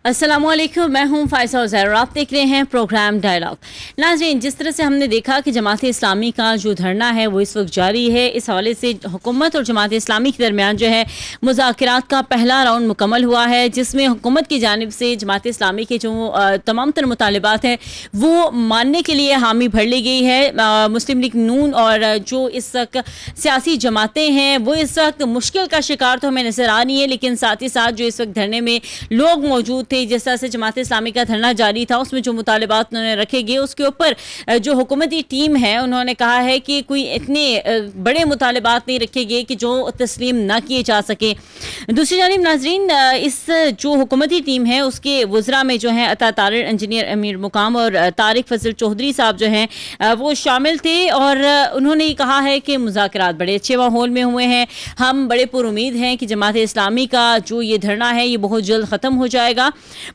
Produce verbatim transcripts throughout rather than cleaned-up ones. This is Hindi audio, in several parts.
अस्सलामुअलैकुम, मैं हूं फ़ाइज़ा उज़ैर और आप देख रहे हैं प्रोग्राम डायलॉग। नाज़रीन, जिस तरह से हमने देखा कि जमात इस्लामी का जो धरना है वो इस वक्त जारी है। इस हवाले से हुकूमत और जमात इस्लामी के दरमियान जो है मुज़ाकरात का पहला राउंड मुकम्मल हुआ है, जिसमें हुकूमत की जानिब से जमात इस्लामी के जो तमाम तर मुतालबात हैं वो मानने के लिए हामी भर ली गई है। मुस्लिम लीग नून और जो इस वक्त सियासी जमातें हैं वो इस वक्त मुश्किल का शिकार तो हमें नज़र आ रही है, लेकिन साथ ही साथ जो इस वक्त धरने में लोग मौजूद थे, जिस तरह से जमात इस्लामी का धरना जारी था उसमें जो मुतालबात उन्होंने रखे गए उसके ऊपर जो हुकूमती टीम है उन्होंने कहा है कि कोई इतने बड़े मुतालबात नहीं रखे गए कि जो तस्लीम ना किए जा सके। दूसरी जानिब नाजरीन, इस जो हुकूमती टीम है उसके वज़रा में जो है अता तारिर, इंजीनियर अमीर मुकाम और तारिक फजल चौधरी साहब जो हैं वो शामिल थे और उन्होंने कहा है कि मुज़ाकरात बड़े अच्छे माहौल में हुए हैं। हम बड़े पुरुमीद हैं कि जमात इस्लामी का जो ये धरना है ये बहुत जल्द ख़त्म हो जाएगा।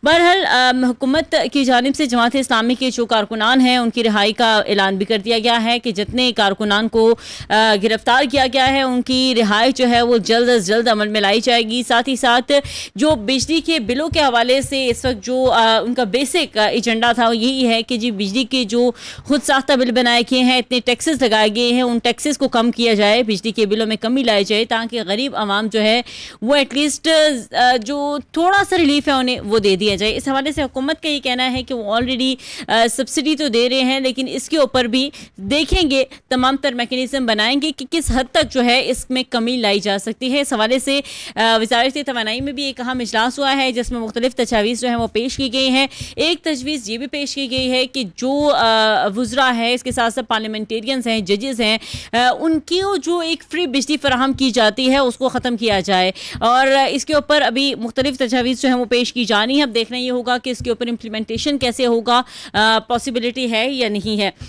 बहरहाल हुकूमत की जानिब से जमात इस्लामी के जो कारकुनान हैं उनकी रिहाई का ऐलान भी कर दिया गया है कि जितने कारकुनान को गिरफ्तार किया गया है उनकी रिहाई जो है वो जल्द अज जल्द अमल में लाई जाएगी। साथ ही साथ जो बिजली के बिलों के हवाले से इस वक्त जो आ, उनका बेसिक एजेंडा था वो यही है कि जी बिजली के जो खुद साख्ता बिल बनाए गए हैं, इतने टैक्सेस लगाए गए हैं, उन टैक्सेस को कम किया जाए, बिजली के बिलों में कमी लाई जाए ताकि गरीब आवाम जो है वो एटलीस्ट जो थोड़ा सा रिलीफ है उन्हें वो दे दिया जाए। इस हवाले से हुकूमत का ये कहना है कि वो ऑलरेडी सब्सिडी तो दे रहे हैं, लेकिन इसके ऊपर भी देखेंगे, तमाम तर मैकेनिज्म बनाएंगे कि किस हद तक जो है इसमें कमी लाई जा सकती है। इस हवाले से वज़ारत तवानाई में भी एक अहम इजलास हुआ है जिसमें मुख्तलिफ तजावीज़ जो है वो पेश की गई हैं। एक तजवीज़ ये भी पेश की गई है कि जो वज़रा है, इसके साथ साथ पार्लियामेंटेरियंस हैं, जजेस हैं, उनकी जो एक फ्री बिजली फराहम की जाती है उसको ख़त्म किया जाए और इसके ऊपर अभी मुख्तलिफ तजावीज़ जो है वो पेश की जानी है। अब देखना ये होगा कि इसके ऊपर इम्प्लीमेंटेशन कैसे होगा, पॉसिबिलिटी है या नहीं है।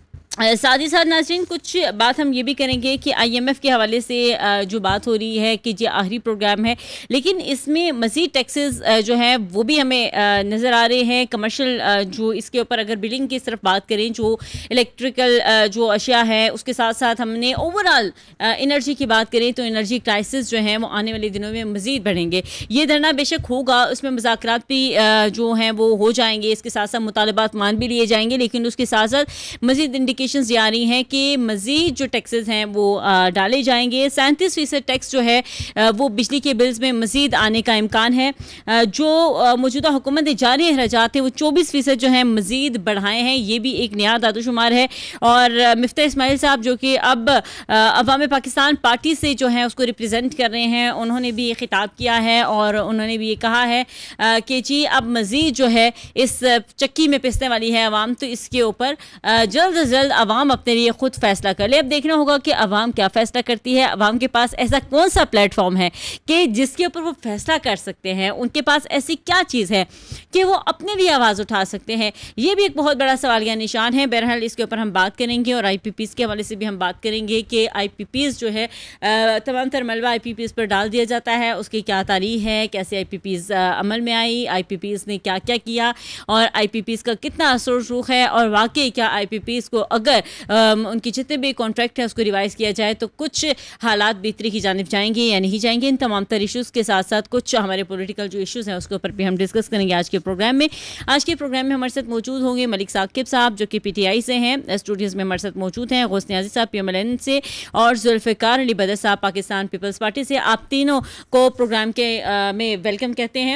साथ ही साथ नाज़रीन कुछ बात हम ये भी करेंगे कि आईएमएफ के हवाले से जो बात हो रही है कि ये आखिरी प्रोग्राम है, लेकिन इसमें मज़ीद टैक्सेस जो हैं वो भी हमें नज़र आ रहे हैं। कमर्शियल जो इसके ऊपर अगर बिलिंग की सिर्फ बात करें, जो इलेक्ट्रिकल जो अशिया है उसके साथ साथ हमने ओवरऑल एनर्जी की बात करें तो एनर्जी क्राइसिस जो है वो आने वाले दिनों में मज़ीद बढ़ेंगे। ये धरना बेशक होगा, उसमें मुज़ाकरात भी जो हैं वो हो जाएंगे, इसके साथ साथ मुतालबात मान भी लिए जाएंगे, लेकिन उसके साथ साथ मज़ीद इंडिकेशन आ रही हैं कि मज़ीद जो टैक्सेस हैं वो आ, डाले जाएंगे। सैंतीस फीसद टैक्स जो है आ, वो बिजली के बिल्स में मज़ीद आने का इम्कान है। आ, जो मौजूदा हुकूमत ने जारी अखराजात हैं वो चौबीस फीसद जो है मज़ीद बढ़ाए हैं, ये भी एक नया दादोशुमार है। और मिफ्ता इस्माइल साहब जो कि अब अवाम पाकिस्तान पार्टी से जो है उसको रिप्रजेंट कर रहे हैं, उन्होंने भी ये खिताब किया है और उन्होंने भी ये कहा है आ, कि जी अब मज़ीद जो है इस चक्की में पिसने वाली है अवाम, तो इसके ऊपर जल्द अज जल्द अवाम अपने लिए खुद फैसला कर ले। अब देखना होगा कि अवाम क्या फैसला करती है। अवाम के पास ऐसा कौन सा प्लेटफॉर्म है कि जिसके ऊपर वो फैसला कर सकते हैं, उनके पास ऐसी क्या चीज़ है कि वो अपने लिए आवाज़ उठा सकते हैं, ये भी एक बहुत बड़ा सवालिया निशान है। बहरहाल इसके ऊपर हम बात करेंगे और आई पी पीज़ के हवाले से भी हम बात करेंगे कि आई पी पीज़ जो है तमाम तर मलबा आई पी पीज़ पर डाल दिया जाता है, उसकी क्या तारीख है, कैसे आई पी पीज़ अमल में आई, आई पी पीज़ ने क्या क्या किया और आई पी पीज़ का कितना असर रुख है और वाकई क्या आई पी पीज़ को अगर उनकी जितने भी कॉन्ट्रैक्ट है उसको रिवाइज किया जाए तो कुछ हालात बेहतरी की जानिब जाएंगे या नहीं जाएंगे। इन तमाम तर इशूज़ के साथ साथ कुछ हमारे पॉलिटिकल जो इशूज़ हैं उसके ऊपर भी हम डिस्कस करेंगे आज के प्रोग्राम में। आज के प्रोग्राम में हमारे साथ मौजूद होंगे मलिक साकिब साहब जो कि पी टी आई से हैं, स्टूडियोज़ में हमारे साथ मौजूद हैं गौस नियाज़ी साहब पी एम एल एन से और जुल्फ़िकार अली बदर साहब पाकिस्तान पीपल्स पार्टी से। आप तीनों को प्रोग्राम के आ, में वेलकम कहते हैं।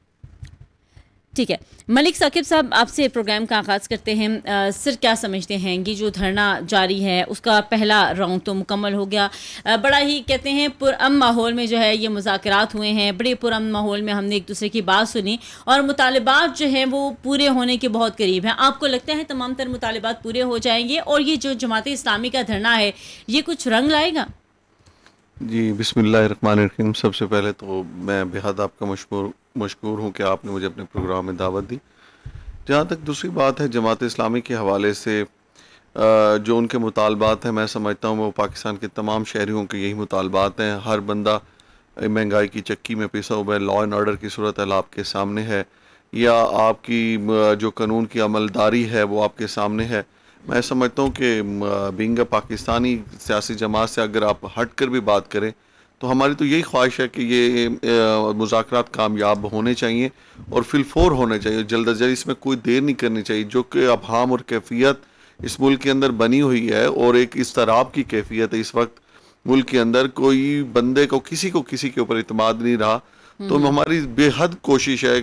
ठीक है, मलिक साकिब साहब आपसे प्रोग्राम का आगाज़ करते हैं। सर क्या समझते हैं ये जो धरना जारी है उसका पहला राउंड तो मुकम्मल हो गया, आ, बड़ा ही कहते हैं पुरअमन माहौल में जो है ये मुज़ाकरात हुए हैं, बड़े पुरअमन माहौल में हमने एक दूसरे की बात सुनी और मुतालबात जो हैं वो पूरे होने के बहुत करीब हैं। आपको लगता है तमाम तर मुतालबात पूरे हो जाएंगे और ये जो जमात इस्लामी का धरना है ये कुछ रंग लाएगा? जी बिस्मिल्लाहिर्रहमानिर्रहीम। सबसे पहले तो मैं बेहद आपका मशकूर मशकूर हूँ कि आपने मुझे अपने प्रोग्राम में दावत दी। जहाँ तक दूसरी बात है जमात इस्लामी के हवाले से जो उनके मुतालबात हैं, मैं समझता हूँ वो पाकिस्तान के तमाम शहरियों के यही मुतालबात हैं। हर बंदा महंगाई की चक्की में पिसा हुआ है, लॉ एंड ऑर्डर की सूरत हाल आपके सामने है या आपकी जो कानून की अमलदारी है वो आपके सामने है। मैं समझता हूँ कि बीइंग अ पाकिस्तानी सियासी जमात से अगर आप हट कर भी बात करें तो हमारी तो यही ख्वाहिश है कि ये मुज़ाकरात कामयाब होने चाहिए और फिलफोर होने चाहिए, जल्द अज जल्द, इसमें कोई देर नहीं करनी चाहिए। जो कि अभाम और कैफियत इस मुल्क के अंदर बनी हुई है और एक इस्तराब की कैफियत है इस वक्त मुल्क के अंदर, कोई बंदे को किसी को किसी के ऊपर इतमाद नहीं रहा। तो हमारी बेहद कोशिश है,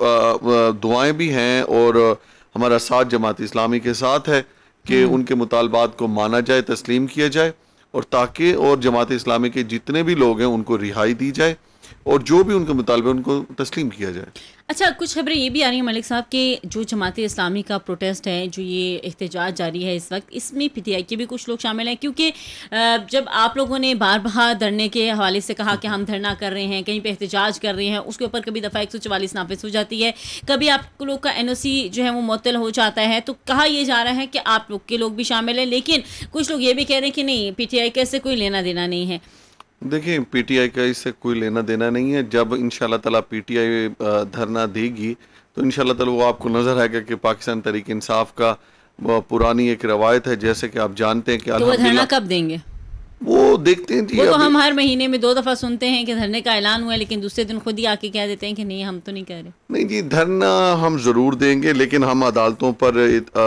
दुआएं भी हैं और हमारा साथ जमात इस्लामी के साथ है कि उनके मुतालबात को माना जाए, तस्लीम किया जाए और ताकि और जमात इस्लामी के जितने भी लोग हैं उनको रिहाई दी जाए और जो भी उनके मुतालबे उनको तस्लीम किया जाए। अच्छा, कुछ खबरें ये भी आ रही हैं मलिक साहब कि जो जमात इस्लामी का प्रोटेस्ट है, जो ये एहतजाज जारी है इस वक्त, इसमें पीटीआई के भी कुछ लोग शामिल हैं, क्योंकि जब आप लोगों ने बार बार धरने के हवाले से कहा कि हम धरना कर रहे हैं, कहीं पे एहतजाज कर रहे हैं, उसके ऊपर कभी दफ़ा एक सौ चवालीस नाफिज हो जाती है, कभी आप लोग का एन ओ सी जो है वो मुअत्तल हो जाता है। तो कहा यह जा रहा है कि आप लोग के लोग भी शामिल हैं, लेकिन कुछ लोग ये भी कह रहे हैं कि नहीं, पीटीआई का इससे कोई लेना देना नहीं है। देखिए, पीटीआई का इससे कोई लेना देना नहीं है। जब इंशाल्लाह ताला पीटीआई धरना देगी तो इंशाल्लाह ताला वो आपको नजर आएगा कि पाकिस्तान तहरीक इंसाफ का पुरानी एक रवायत है, जैसे कि आप जानते हैं कि तो वो धरना कब देंगे वो देखते हैं जी। वो तो हम हर महीने में दो दफ़ा सुनते हैं कि धरने का ऐलान हुआ है, लेकिन दूसरे दिन खुद ही आके कह देते हैं कि नहीं, हम तो नहीं कह रहे। नहीं जी, धरना हम ज़रूर देंगे, लेकिन हम अदालतों पर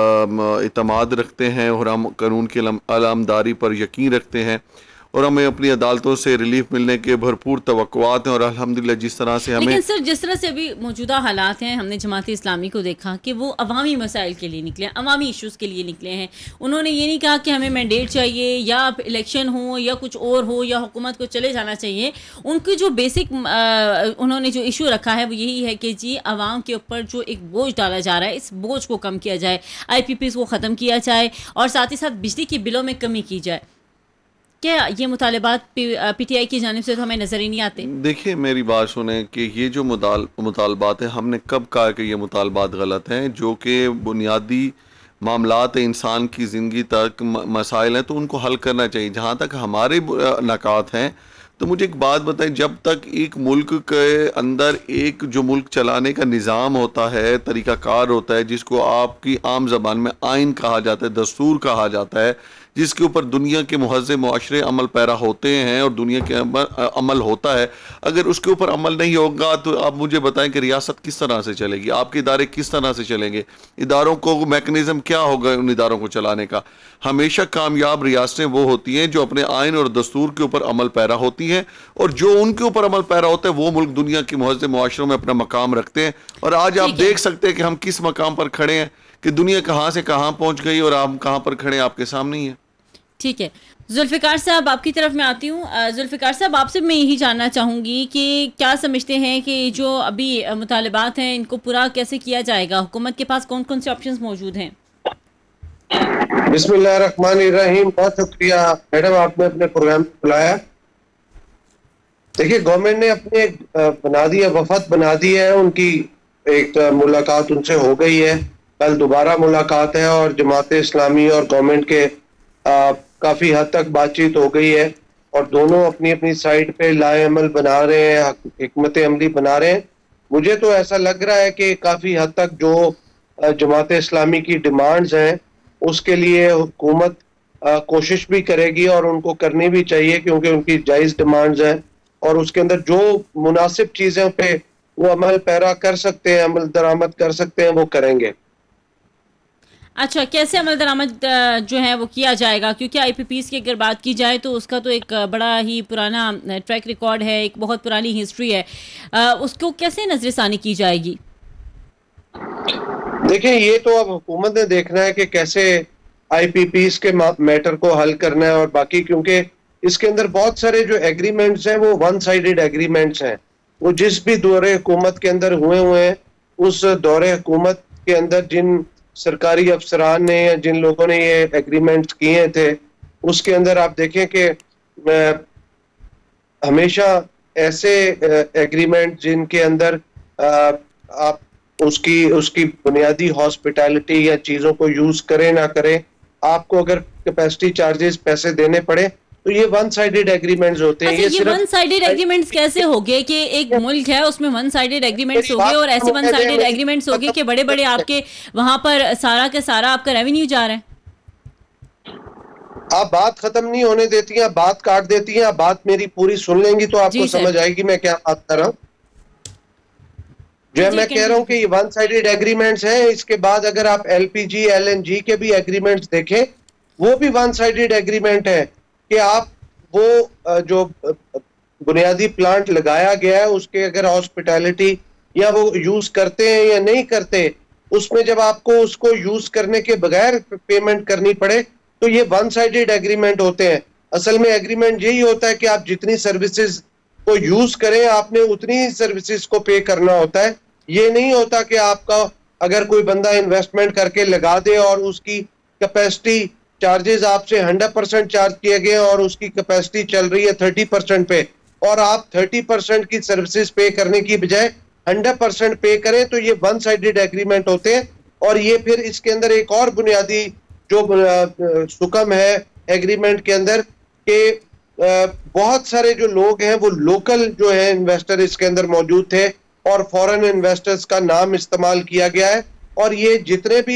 इतमाद रखते हैं और हम कानून की अलामदारी पर यकीन रखते हैं और हमें अपनी अदालतों से रिलीफ मिलने के भरपूर तवक्कुआत हैं और अल्हम्दुलिल्लाह जिस तरह से हमें। लेकिन सर, जिस तरह से अभी मौजूदा हालात हैं, हमने जमात इस्लामी को देखा कि वो अवामी मसाइल के लिए निकले, अवामी इशूज़ के लिए निकले हैं। उन्होंने ये नहीं कहा कि हमें मैंडेट चाहिए या इलेक्शन हो या कुछ और हो या हुकूमत को चले जाना चाहिए। उनकी जो बेसिक उन्होंने जो इशू रखा है वो यही है कि जी आवाम के ऊपर जो एक बोझ डाला जा रहा है, इस बोझ को कम किया जाए, आई पी पीज़ को ख़त्म किया जाए और साथ ही साथ बिजली के बिलों में कमी की जाए। क्या ये मुतालबात पीटीआई की जानिब से तो हमें नज़र ही नहीं आते? देखिए, मेरी बात सुने कि ये जो मुतालबात हैं, हमने कब कहा कि ये मुतालबात गलत हैं? जो कि बुनियादी मामलात इंसान की ज़िंदगी तक मसाइल हैं तो उनको हल करना चाहिए। जहाँ तक हमारे नकात हैं, तो मुझे एक बात बताएं, जब तक एक मुल्क के अंदर एक जो मुल्क चलाने का निज़ाम होता है, तरीक़ाकार होता है, जिसको आपकी आम ज़बान में आइन कहा जाता है, दस्तूर कहा जाता है, जिसके ऊपर दुनिया के मुहज़्ज़ब मुआशरे अमल पैरा होते हैं और दुनिया के अमल, अमल होता है, अगर उसके ऊपर अमल नहीं होगा तो आप मुझे बताएं कि रियासत किस तरह से चलेगी, आपके इदारे किस तरह से चलेंगे, इदारों को मैकेनिज़्म क्या होगा उन इदारों को चलाने का। हमेशा कामयाब रियासतें वो होती हैं जो अपने आइन और दस्तूर के ऊपर अमल पैरा होती हैं और जो उनके ऊपर अमल पैरा होता है वो मुल्क दुनिया के मुहज़्ज़ब मुआशरों में अपना मकाम रखते हैं। और आज आप देख सकते हैं कि हम किस मकाम पर खड़े हैं, कि दुनिया कहाँ से कहाँ पहुँच गई और हम कहाँ पर खड़े हैं, आपके सामने ही है। ठीक है, जुल्फ़िकार साहब, आपकी तरफ मैं आती हूँ। जुल्फ़िकार साहब, आपसे मैं यही जानना चाहूँगी कि क्या समझते हैं कि जो अभी मुतालबात हैं इनको पूरा कैसे किया जाएगा? हुकूमत के पास कौन कौन से ऑप्शंस मौजूद हैं? बिस्मिल्लाहिर्रहमानिर्रहीम। बहुत शुक्रिया मैडम, आपने अपने प्रोग्राम बुलाया। देखिए, गवर्नमेंट ने अपनी एक बना दी है, वफद बना दी है, उनकी एक मुलाकात उनसे हो गई है, कल दोबारा मुलाकात है और जमात इस्लामी और गवर्नमेंट के आ, काफी हद तक बातचीत हो गई है और दोनों अपनी अपनी साइड पे लाए अमल बना रहे हैं, हिकमत अमली बना रहे हैं। मुझे तो ऐसा लग रहा है कि काफी हद तक जो जमात इस्लामी की डिमांड्स हैं उसके लिए हुकूमत कोशिश भी करेगी और उनको करनी भी चाहिए, क्योंकि उनकी जायज़ डिमांड्स हैं और उसके अंदर जो मुनासिब चीज़ों पे वो अमल पैरा कर सकते हैं, अमल दरामद कर सकते हैं, वो करेंगे। अच्छा, कैसे अमल दरामद जो है वो किया जाएगा? क्योंकि आई पी पीज़ की अगर बात की जाए तो उसका तो एक बड़ा ही पुराना ट्रैक रिकॉर्ड है, एक बहुत पुरानी हिस्ट्री है, उसको कैसे नजरसानी की जाएगी? देखिए, ये तो अब हुकूमत ने देखना है कि कैसे आई पी पीज़ के मैटर को हल करना है और बाकी, क्योंकि इसके अंदर बहुत सारे जो एग्रीमेंट्स हैं वो वन साइडेड एग्रीमेंट्स हैं। वो जिस भी दौरे हुकूमत के अंदर हुए हुए हैं, उस दौरे हुकूमत के अंदर जिन सरकारी अफसरान ने या जिन लोगों ने ये एग्रीमेंट्स किए थे, उसके अंदर आप देखें कि हमेशा ऐसे एग्रीमेंट जिनके अंदर आ, आप उसकी उसकी बुनियादी हॉस्पिटैलिटी या चीज़ों को यूज करें ना करें, आपको अगर कैपेसिटी चार्जेस पैसे देने पड़े तो ये वन साइडेड एग्रीमेंट्स होते हैं। अच्छा, ये, ये वन साइडेड एग्रीमेंट्स कैसे हो गए कि एक मुल्क है उसमें वन साइडेड एग्रीमेंट्स हो गए और ऐसे वन साइडेड एग्रीमेंट्स हो गए कि बड़े बड़े आपके वहां पर सारा के सारा आपका रेवेन्यू जा रहा है? आप बात खत्म नहीं होने देती हैं, बात काट देती हैं। आप बात मेरी पूरी सुन लेंगी तो आपको समझ आएगी मैं क्या बात कर रहा हूँ। जो मैं कह रहा हूँ कि ये वन साइडेड एग्रीमेंट्स है। इसके बाद अगर आप एलपीजी एलएनजी के भी एग्रीमेंट्स देखें, वो भी वन साइडेड एग्रीमेंट है कि आप वो जो बुनियादी प्लांट लगाया गया है उसके अगर हॉस्पिटैलिटी या वो यूज करते हैं या नहीं करते, उसमें जब आपको उसको यूज करने के बगैर पेमेंट करनी पड़े तो ये वन साइडेड एग्रीमेंट होते हैं। असल में एग्रीमेंट यही होता है कि आप जितनी सर्विसेज को यूज करें आपने उतनी ही सर्विसेज को पे करना होता है। ये नहीं होता कि आपका अगर कोई बंदा इन्वेस्टमेंट करके लगा दे और उसकी कैपेसिटी चार्जेस आपसे हंड्रेड परसेंट चार्ज किए गए और उसकी कैपेसिटी चल रही है थर्टी परसेंट पे और आप थर्टी परसेंट की सर्विसेज पे करने की बजाय हंड्रेड परसेंट पे करें, तो ये वन साइडेड एग्रीमेंट होते हैं। और ये फिर इसके अंदर एक और बुनियादी जो सुकम है एग्रीमेंट के अंदर के बहुत सारे जो लोग हैं वो लोकल जो है इन्वेस्टर इसके अंदर मौजूद थे और फॉरेन इन्वेस्टर्स का नाम इस्तेमाल किया गया है। और ये जितने भी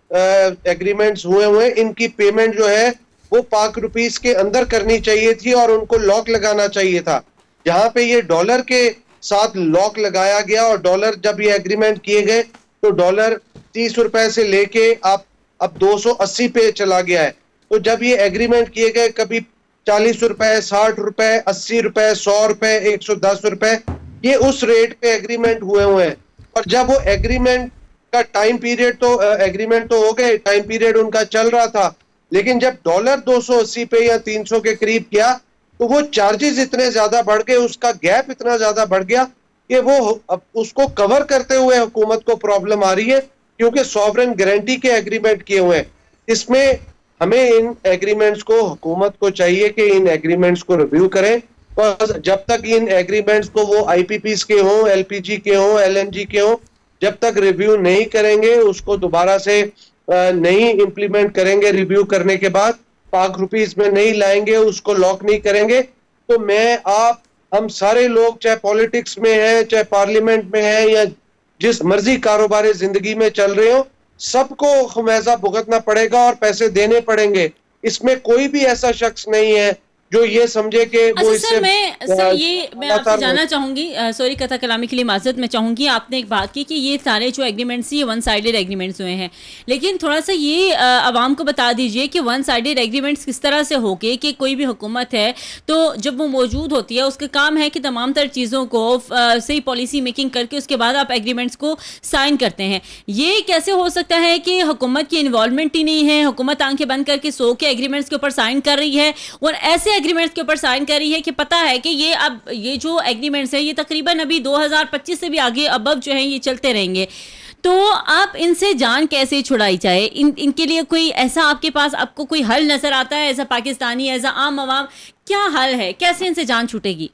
एग्रीमेंट्स हुए हुए इनकी पेमेंट जो है वो पाक रुपीस के अंदर करनी चाहिए थी और उनको लॉक लगाना चाहिए था। जहां पे ये डॉलर के साथ लॉक लगाया गया और डॉलर जब ये एग्रीमेंट किए गए तो डॉलर तीस रुपए से लेके आप अब दो सौ अस्सी पे चला गया है। तो जब ये एग्रीमेंट किए गए कभी चालीस रुपए, साठ रुपए, अस्सी रुपए, सौ रुपए, एक सौ दस रुपए, ये उस रेट पे एग्रीमेंट हुए हुए हैं। और जब वो एग्रीमेंट का टाइम पीरियड तो एग्रीमेंट तो हो गए, टाइम पीरियड उनका चल रहा था, लेकिन जब डॉलर दो सौ अस्सी पे या तीन सौ के करीब गया तो वो चार्जेस इतने ज्यादा बढ़ गए, उसका गैप इतना ज्यादा बढ़ गया कि वो अब उसको कवर करते हुए हुकूमत को प्रॉब्लम आ रही है क्योंकि सॉवरेन गारंटी के एग्रीमेंट किए हुए हैं। इसमें हमें इन एग्रीमेंट्स को हुकूमत को चाहिए कि इन एग्रीमेंट्स को रिव्यू करें। तो जब तक इन एग्रीमेंट्स को वो आईपीपीस के हों, एलपीजी के हों, एलएनजी के हों, जब तक रिव्यू नहीं करेंगे, उसको दोबारा से नहीं इम्प्लीमेंट करेंगे, रिव्यू करने के बाद पाक रुपीस में नहीं लाएंगे, उसको लॉक नहीं करेंगे, तो मैं आप हम सारे लोग चाहे पॉलिटिक्स में हैं, चाहे पार्लियामेंट में हैं या जिस मर्जी कारोबारी जिंदगी में चल रहे हो, सबको खमियाजा भुगतना पड़ेगा और पैसे देने पड़ेंगे। इसमें कोई भी ऐसा शख्स नहीं है जो ये समझे कि वो इससे सर मैं सर ये मैं आपसे जानना चाहूंगी, सॉरी कथा कलामी के लिए माजरत मैं चाहूंगी। आपने एक बात की कि ये सारे जो एग्रीमेंट्स ये वन साइडेड एग्रीमेंट्स हुए हैं, लेकिन थोड़ा सा ये आवाम को बता दीजिए कि वन साइडेड एग्रीमेंट्स किस तरह से हो गए कि कोई भी हुकूमत है तो जब वो मौजूद होती है उसका काम है कि तमाम तर चीज़ों को सही पॉलिसी मेकिंग करके उसके बाद आप एग्रीमेंट्स को साइन करते हैं। ये कैसे हो सकता है कि हुकूमत की इन्वॉल्वमेंट ही नहीं है, हुकूमत आंखें बंद करके सो के एग्रीमेंट्स के ऊपर साइन कर रही है और ऐसे एग्रीमेंट्स के ऊपर साइन कर रही है कि पता है कि ये अब ये जो एग्रीमेंट्स है ये तकरीबन अभी दो हज़ार पच्चीस से भी आगे अबव जो है ये चलते रहेंगे। तो आप इनसे जान कैसे छुड़ाई जाए? इन इनके लिए कोई ऐसा आपके पास आपको कोई हल नजर आता है? As a Pakistani, as a आम आवाम क्या हल है? कैसे इनसे जान छूटेगी?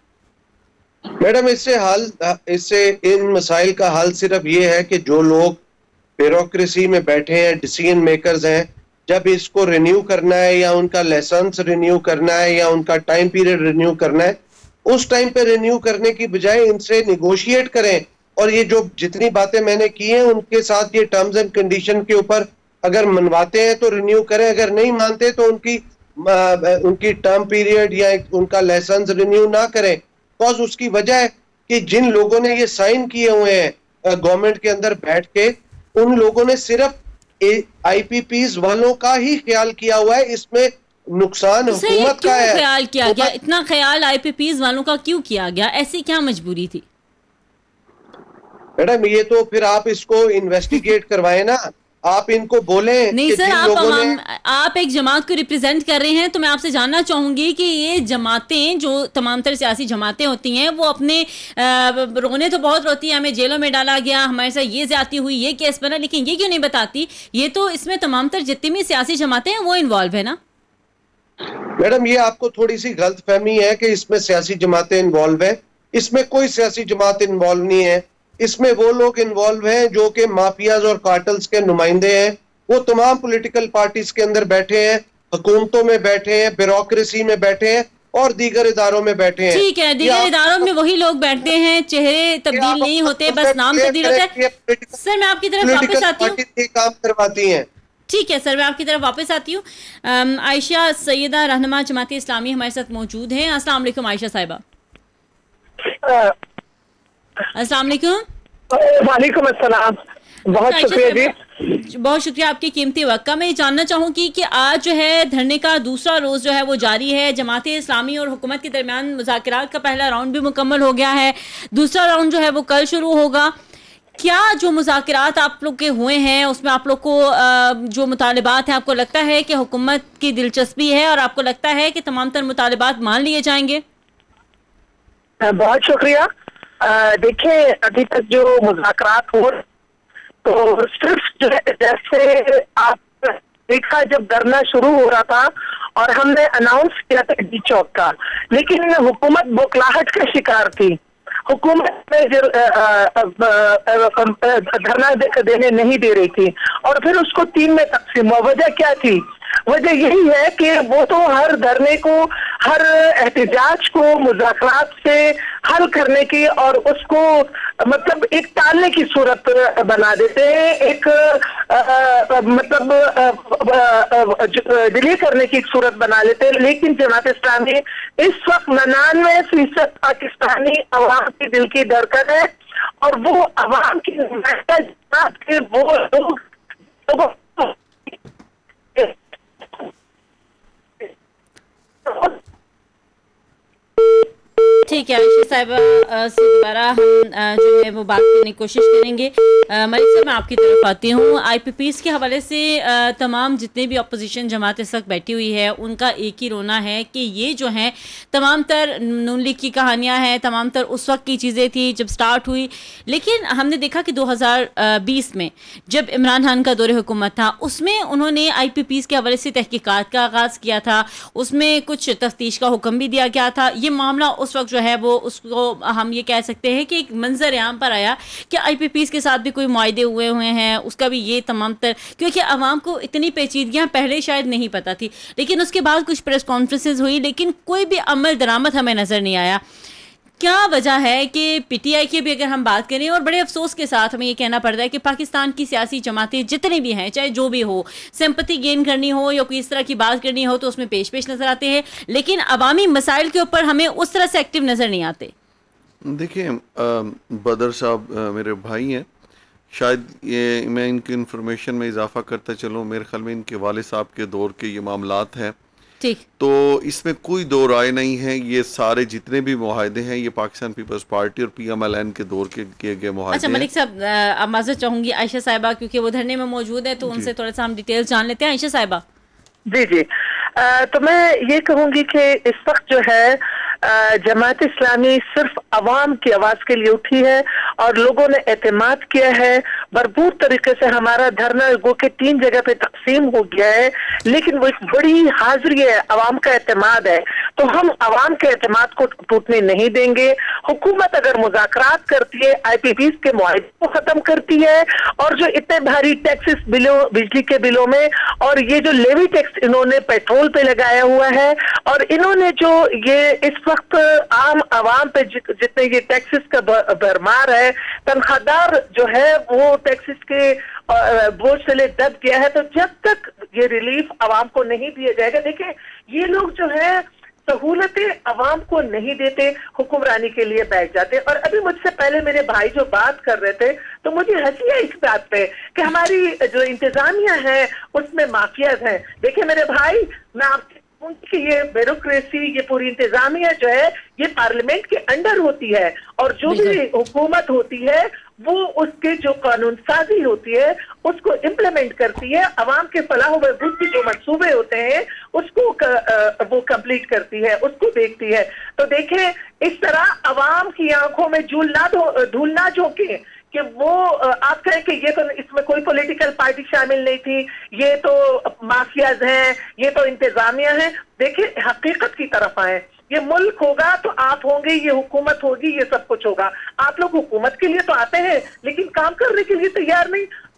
मैडम इससे हल इससे इन मसाइल का हल सिर्फ ये है कि जो लोग ब्यूरोक्रेसी में बैठे हैं, डिसीजन मेकर्स हैं, जब इसको रिन्यू करना है या उनका लाइसेंस रिन्यू करना है या उनका टाइम पीरियड रिन्यू करना है, उस टाइम पे रिन्यू करने की बजाय इनसे निगोशिएट करें। और ये जो जितनी बातें मैंने की हैं उनके साथ ये टर्म्स एंड कंडीशन के ऊपर अगर मनवाते हैं तो रिन्यू करें, अगर नहीं मानते तो उनकी आ, उनकी टर्म पीरियड या उनका लाइसेंस रिन्यू ना करें। बिकॉज उसकी वजह है कि जिन लोगों ने ये साइन किए हुए हैं गवर्नमेंट के अंदर बैठ के, उन लोगों ने सिर्फ आईपीपीस वालों का ही ख्याल किया हुआ है, इसमें नुकसान हुकूमत का है। ख्याल किया गया, इतना ख्याल आईपीपीस वालों का क्यों किया गया? ऐसी क्या मजबूरी थी? मैडम ये तो फिर आप इसको इन्वेस्टिगेट करवाएं ना, आप इनको बोलें। नहीं सर, आप अवाम, आप एक जमात को रिप्रेजेंट कर रहे हैं तो मैं आपसे जानना चाहूंगी कि ये जमातें जो तमाम तरह सियासी जमातें होती हैं वो अपने रोने तो बहुत रोती है, हमें जेलों में डाला गया, हमारे साथ ये ज्यादती हुई, ये केस बना, लेकिन ये क्यों नहीं बताती? ये तो इसमें तमाम तर जितनी भी सियासी जमातें हैं वो इन्वॉल्व है ना। मैडम ये आपको थोड़ी सी गलत फहमी है कि इसमें सियासी जमातें इन्वॉल्व है। इसमें कोई सियासी जमात इन्वॉल्व नहीं है। इसमें वो लोग इन्वॉल्व हैं जो कि माफियाज और कार्टल्स के नुमाइंदे हैं। वो तमाम पॉलिटिकल पार्टीज के अंदर बैठे हैं, हुकूमतों में बैठे हैं, ब्यूरोक्रेसी में बैठे हैं और दीगर इदारों में बैठे हैं। ठीक है, दीगर इदारों में वही लोग बैठते हैं, चेहरे तब्दील नहीं होते, बस नाम तब्दील होता है। सर मैं आपकी तरफ वापस आती हूँ। काम करवाती हैं। ठीक है सर, मैं आपकी तरफ वापस आती हूँ। अम, आयशा सैयदा रहनुमा जमात इस्लामी हमारे साथ मौजूद हैं। अस्सलाम वालेकुम आयशा साहिबा। अस्सलाम वालेकुम। वालेकुम अस्सलाम। बहुत आयशा शुक्रिया जी। साहिबा, बहुत शुक्रिया आपके कीमती वक्त का। मैं जानना चाहूँगी कि आज जो है धरने का दूसरा रोज़ जो है वो जारी है। जमात इस्लामी और हुकूमत के दरमियान मुज़ाकरात का पहला राउंड भी मुकम्मल हो गया है, दूसरा राउंड जो है वो कल शुरू होगा। क्या जो मुज़ाकरात आप लोग के हुए हैं उसमें आप लोग को अ, जो मुतालिबात हैं, आपको लगता है कि हुकूमत की दिलचस्पी है और आपको लगता है कि तमाम तर मुतालिबात मान लिए जाएंगे? बहुत शुक्रिया। देखिए, अभी तक जो मुज़ाकरात हो तो सिर्फ जो है, जैसे आप देखा जब धरना शुरू हो रहा था और हमने अनाउंस किया था डी चौक का, लेकिन हुकूमत बौखलाहट का शिकार थी। हुकूमत में जो धरना देने नहीं दे रही थी और फिर उसको तीन में तकसीम हुआ। वजह क्या थी? वजह यही है कि वो तो हर धरने को, हर एहतजाज को मुज़ाकरात से हल करने की और उसको मतलब एक टालने की सूरत बना देते हैं, एक आ, आ, मतलब डिले करने की सूरत बना लेते हैं। लेकिन जमात इस्लामी इस वक्त निन्यानवे फीसद पाकिस्तानी अवाम की दिल की धड़कन है और वो अवाम की नुमाइंदा जमात के वो लोग लोगों ठीक है आयशा साहिबा से दोबारा हम अ, जो है वो बात करने की कोशिश करेंगे। अ, मलिक साहब, मैं आपकी तरफ आती हूँ। आईपीपीज़ के हवाले से अ, तमाम जितने भी अपोजिशन जमात इस वक्त बैठी हुई है उनका एक ही रोना है कि ये जो है तमाम तर नून लीग की कहानियाँ हैं, तमाम तर उस वक्त की चीज़ें थी जब स्टार्ट हुई। लेकिन हमने देखा कि दो हज़ार बीस में जब इमरान खान का दौरे हुकूमत था उसमें उन्होंने आईपीपीज़ के हवाले से तहकीकात का आगाज़ किया था, उसमें कुछ तफ्तीश का हुक्म भी दिया गया था। ये मामला उस वक्त जो है वो उसको हम ये कह सकते हैं कि एक मंजर आम पर आया कि आईपीपीज़ के साथ भी कोई मुआहदे हुए हुए हैं, उसका भी ये तमाम तर, क्योंकि आवाम को इतनी पेचीदगियां पहले शायद नहीं पता थी। लेकिन उसके बाद कुछ प्रेस कॉन्फ्रेंसेस हुई लेकिन कोई भी अमल दरामद हमें नज़र नहीं आया। क्या वजह है कि पीटीआई की भी अगर हम बात करें, और बड़े अफसोस के साथ हमें ये कहना पड़ता है कि पाकिस्तान की सियासी जमातें जितनी भी हैं, चाहे जो भी हो, सिंपैथी गेन करनी हो या कोई इस तरह की बात करनी हो तो उसमें पेश पेश नज़र आते हैं, लेकिन अवामी मसाइल के ऊपर हमें उस तरह से एक्टिव नज़र नहीं आते। देखिए, बदर साहब मेरे भाई हैं, शायद ये मैं इनकी इन्फॉर्मेशन में इजाफा करता चलूँ, मेरे ख्याल में इनके वाले साहब के दौर के ये मामलात हैं। ठीक, तो इसमें कोई दो राय नहीं है, ये सारे जितने भी मुआहदे हैं ये पाकिस्तान पीपल्स पार्टी और पीएमएलएन के दौर के किए गए मुआहदे। अच्छा मलिक साहब, अब माजरत चाहूंगी आयशा साहिबा क्योंकि वो धरने में मौजूद है तो उनसे थोड़ा सा हम डिटेल्स जान लेते हैं। आयशा साहिबा। जी जी, आ, तो मैं ये कहूंगी कि इस वक्त जो है जमात इस्लामी सिर्फ अवाम की आवाज के लिए उठी है और लोगों ने एतमाद किया है भरपूर तरीके से। हमारा धरना गो के तीन जगह पे तकसीम हो गया है, लेकिन वो एक बड़ी हाजिरी है, अवाम का एतमाद है, तो हम अवाम के एतमाद को टूटने नहीं देंगे। हुकूमत अगर मुज़ाकरात करती है, आईपीपीज़ के मुआहदे को खत्म करती है और जो इतने भारी टैक्सेस बिलों, बिजली के बिलों में, और ये जो लेवी टैक्स इन्होंने पेट्रोल पे लगाया हुआ है, और इन्होंने जो ये इस वक्त आम आवाम पे जितने ये टैक्सेस का भरमार है, तनख्वाहदार जो है वो टैक्सेस के बोझ से दब गया है, तो जब तक ये रिलीफ आवाम को नहीं दिया जाएगा, देखिए ये लोग जो है सहूलतें अवाम को नहीं देते, हुक्मरानी के लिए बैठ जाते। और अभी मुझसे पहले मेरे भाई जो बात कर रहे थे तो मुझे हंसी है इस बात पे कि हमारी जो इंतजामिया है उसमें माफियाज हैं। देखिए मेरे भाई, मैं आपके कि ये ब्यूरोक्रेसी, ये पूरी इंतजामिया जो है ये पार्लियामेंट के अंडर होती है और जो भी हुकूमत होती है वो उसके जो कानून साजी होती है उसको इम्प्लीमेंट करती है, अवाम के फलाह बहबूद के जो मंसूबे होते हैं उसको क, वो कंप्लीट करती है, उसको देखती है। तो देखें, इस तरह अवाम की आंखों में धूल ना धूल ना झोंके कि वो आप कहें कि ये तो इसमें कोई पॉलिटिकल पार्टी शामिल नहीं थी, ये तो माफियाज हैं, ये तो इंतजामिया है। देखिए हकीकत की तरफ आए, ये मुल्क होगा तो आप होंगे, ये हुकूमत होगी, ये सब कुछ होगा। आप लोग हुकूमत के लिए तो आते हैं लेकिन काम करने के लिए तैयार नहीं।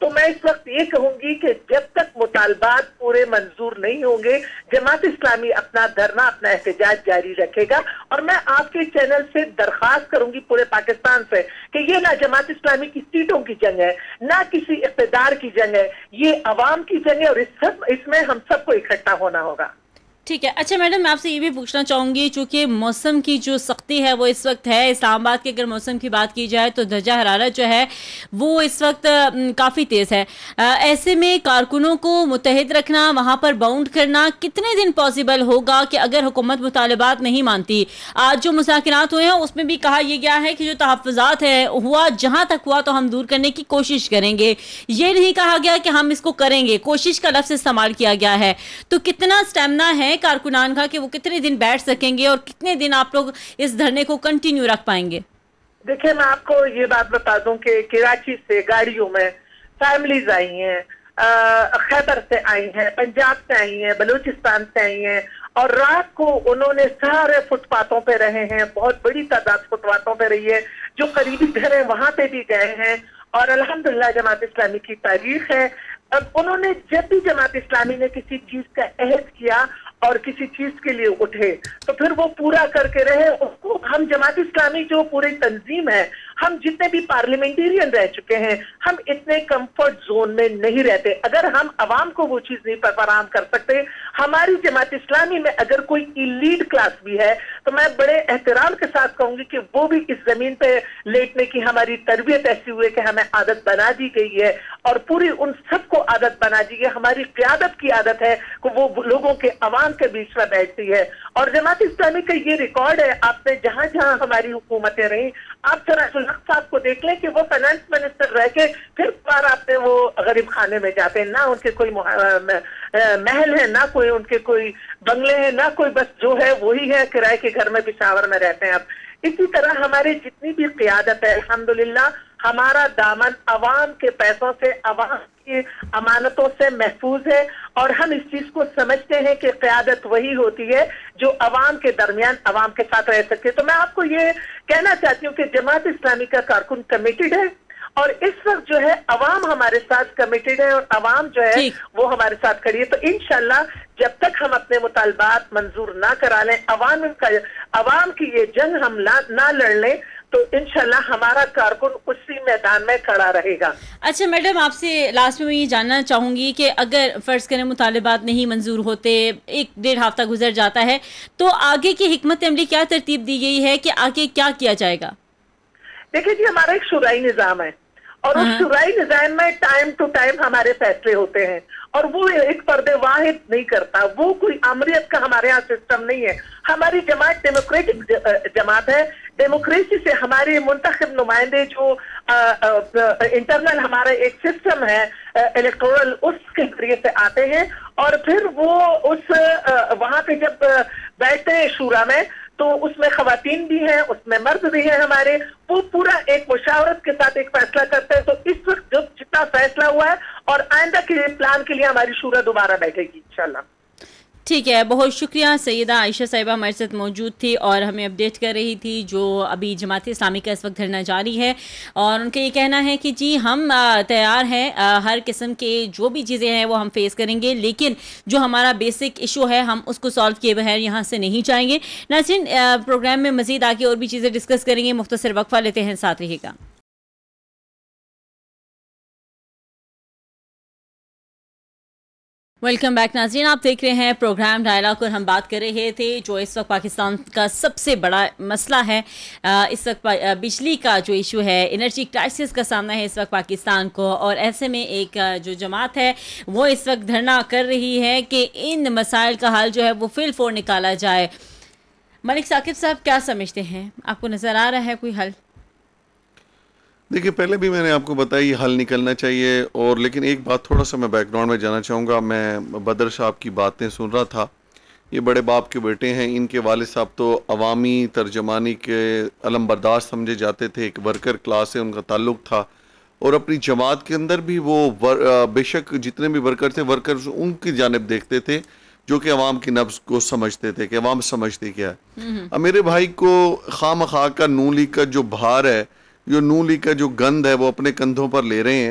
तो मैं इस वक्त ये कहूंगी कि जब तक मुतालबात पूरे मंजूर नहीं होंगे, जमात इस्लामी अपना धरना, अपना एहतजाज जारी रखेगा। और मैं आपके चैनल से दरख्वास्त करूंगी पूरे पाकिस्तान से कि ये ना जमात इस्लामी की सीटों की जंग है, ना किसी इख्तिदार की जंग है, ये अवाम की जंग है और इस सब इसमें हम सबको इकट्ठा होना होगा। ठीक है। अच्छा मैडम, मैं आपसे ये भी पूछना चाहूँगी, चूँकि मौसम की जो सख्ती है वो इस वक्त है, इस्लामाबाद के अगर मौसम की बात की जाए तो दर्जा हरारत जो है वो इस वक्त काफ़ी तेज़ है। आ, ऐसे में कारकुनों को मुत्तहिद रखना, वहाँ पर बाउंड करना कितने दिन पॉसिबल होगा कि अगर हुकूमत मुतालबात नहीं मानती? आज जो मुज़ाकरात हुए हैं उसमें भी कहा यह गया है कि जो तहफ़्फ़ुज़ात है हुआ, जहाँ तक हुआ तो हम दूर करने की कोशिश करेंगे। ये नहीं कहा गया कि हम इसको करेंगे, कोशिश का लफ्ज़ इस्तेमाल किया गया है। तो कितना स्टेमिना है कारकुनान का कि वो कितने दिन बैठ सकेंगे और कितने दिन आप लोग इस धरने को कंटिन्यू रख पाएंगे? देखिए, मैं आपको ये बात बता दूं कि कराची से गाड़ियों में फैमिलीज आई हैं, खैबर से आई हैं, पंजाब से आई हैं, बलूचिस्तान से आई हैं, और रात को उन्होंने सारे फुटपाथों पे रहे हैं। बहुत बड़ी तादाद फुटपाथों पे रही है। जो करीबी घर है वहां पे भी गए हैं और अल्हम्दुलिल्लाह जमात इस्लामी की तारीख है। अब उन्होंने जब भी जमात इस्लामी ने किसी चीज का अहद किया और किसी चीज के लिए उठे तो फिर वो पूरा करके रहे। उसको हम जमात इस्लामी जो पूरी तंजीम है, हम जितने भी पार्लियामेंटेरियन रह चुके हैं, हम इतने कंफर्ट जोन में नहीं रहते। अगर हम अवाम को वो चीज नहीं फराहम कर सकते, हमारी जमात इस्लामी में अगर कोई इलीड क्लास भी है तो मैं बड़े एहतराम के साथ कहूंगी कि वो भी इस जमीन पे लेटने की हमारी तरबियत ऐसी हुई है कि हमें आदत बना दी गई है और पूरी उन सबको आदत बना दी गई। हमारी क़यादत की आदत है कि वो लोगों के अवाम के बीच में बैठती है। और जमात इस्लामी का ये रिकॉर्ड है, आपने जहां जहां हमारी हुकूमतें रही, आप जरा सुलह साहब को देख लें कि वो फाइनेंस मिनिस्टर रह के फिर बार आपने वो गरीब खाने में जाते हैं, ना उनके कोई महल है, ना कोई उनके कोई बंगले हैं, ना कोई, बस जो है वही है, किराए के घर में पिशावर में रहते हैं। अब इसी तरह हमारी जितनी भी क़यादत है, अल्हम्दुलिल्लाह हमारा दामन अवाम के पैसों से, अवाम की अमानतों से महफूज है और हम इस चीज को समझते हैं कि क़यादत वही होती है जो अवाम के दरमियान अवाम के साथ रह सके। तो मैं आपको ये कहना चाहती हूँ कि जमात इस्लामी का कारकुन कमिटेड है और इस वक्त जो है अवाम हमारे साथ कमिटेड है और अवाम जो है वो हमारे साथ खड़ी है। तो इंशाल्लाह जब तक हम अपने मुतालबात मंजूर ना करा लें, अवाम का अवाम की ये जंग हम ना, ना लड़ लें, तो इंशाल्लाह हमारा कारकुन उसी मैदान में खड़ा रहेगा। अच्छा मैडम, आपसे लास्ट में मैं ये जानना चाहूँगी कि अगर फ़र्ज़ करें मुतालबात नहीं मंजूर होते, एक डेढ़ हफ्ता गुजर जाता है, तो आगे की हिकमत अमली क्या तरतीब दी गई है कि आगे क्या किया जाएगा? देखिए जी, हमारा एक शुराई निज़ाम है और उस शुराई निज़ाम में टाइम टू टाइम हमारे फैसले होते हैं और वो एक पर्दे वाहिद नहीं करता। वो कोई आमरीत का हमारे यहाँ सिस्टम नहीं है। हमारी जमात डेमोक्रेटिक जमात है। डेमोक्रेसी से हमारे मुंतखब नुमाइंदे जो आ, आ, आ, इंटरनल हमारा एक सिस्टम है इलेक्टोरल, उसके जरिए से आते हैं और फिर वो उस वहां पे जब बैठते हैं शुरा में तो उसमें खवातीन भी हैं, उसमें मर्द भी हैं हमारे, वो पूरा एक मुशावरत के साथ एक फैसला करते हैं। तो इस वक्त जो जितना फैसला हुआ है और आइंदा के प्लान के लिए हमारी शूरा दोबारा बैठेगी इंशाल्लाह। ठीक है, बहुत शुक्रिया। सैयदा आयशा साहिबा हमारे साथ मौजूद थी और हमें अपडेट कर रही थी जो अभी जमात इस्लामी का इस वक्त धरना जारी है और उनका ये कहना है कि जी हम तैयार हैं, हर किस्म के जो भी चीज़ें हैं वो हम फेस करेंगे, लेकिन जो हमारा बेसिक इशू है हम उसको सॉल्व किए बगैर यहाँ से नहीं जाएंगे। नाज़रीन, प्रोग्राम में मज़ीद आगे और भी चीज़ें डिस्कस करेंगे, मुख्तसर वक्फा लेते हैं, साथ रहिएगा। वेलकम बैक नाज़रीन, आप देख रहे हैं प्रोग्राम डायलॉग और हम बात कर रहे थे जो इस वक्त पाकिस्तान का सबसे बड़ा मसला है। इस वक्त बिजली का जो इशू है, एनर्जी क्राइसिस का सामना है इस वक्त पाकिस्तान को और ऐसे में एक जो जमात है वो इस वक्त धरना कर रही है कि इन मसाइल का हल जो है वो फिल फोर निकाला जाए। मलिक साकिब साहब, क्या समझते हैं? आपको नज़र आ रहा है कोई हल? देखिए, पहले भी मैंने आपको बताया हल निकलना चाहिए और लेकिन एक बात थोड़ा सा मैं बैकग्राउंड में जाना चाहूँगा। मैं बदर साहब की बातें सुन रहा था, ये बड़े बाप के बेटे हैं, इनके वालिद साहब तो अवामी तर्जमानी के अलमबरदार समझे जाते थे, एक वर्कर क्लास से उनका ताल्लुक़ था और अपनी जमात के अंदर भी वो बेशक जितने भी वर्कर थे, वर्कर्स उनकी जानिब देखते थे जो कि अवाम की नब्ज़ को समझते थे कि अवाम समझती क्या है। अब मेरे भाई को खाम खा का नून लीग का जो भार है, जो नून लीग का जो गंद है वो अपने कंधों पर ले रहे हैं।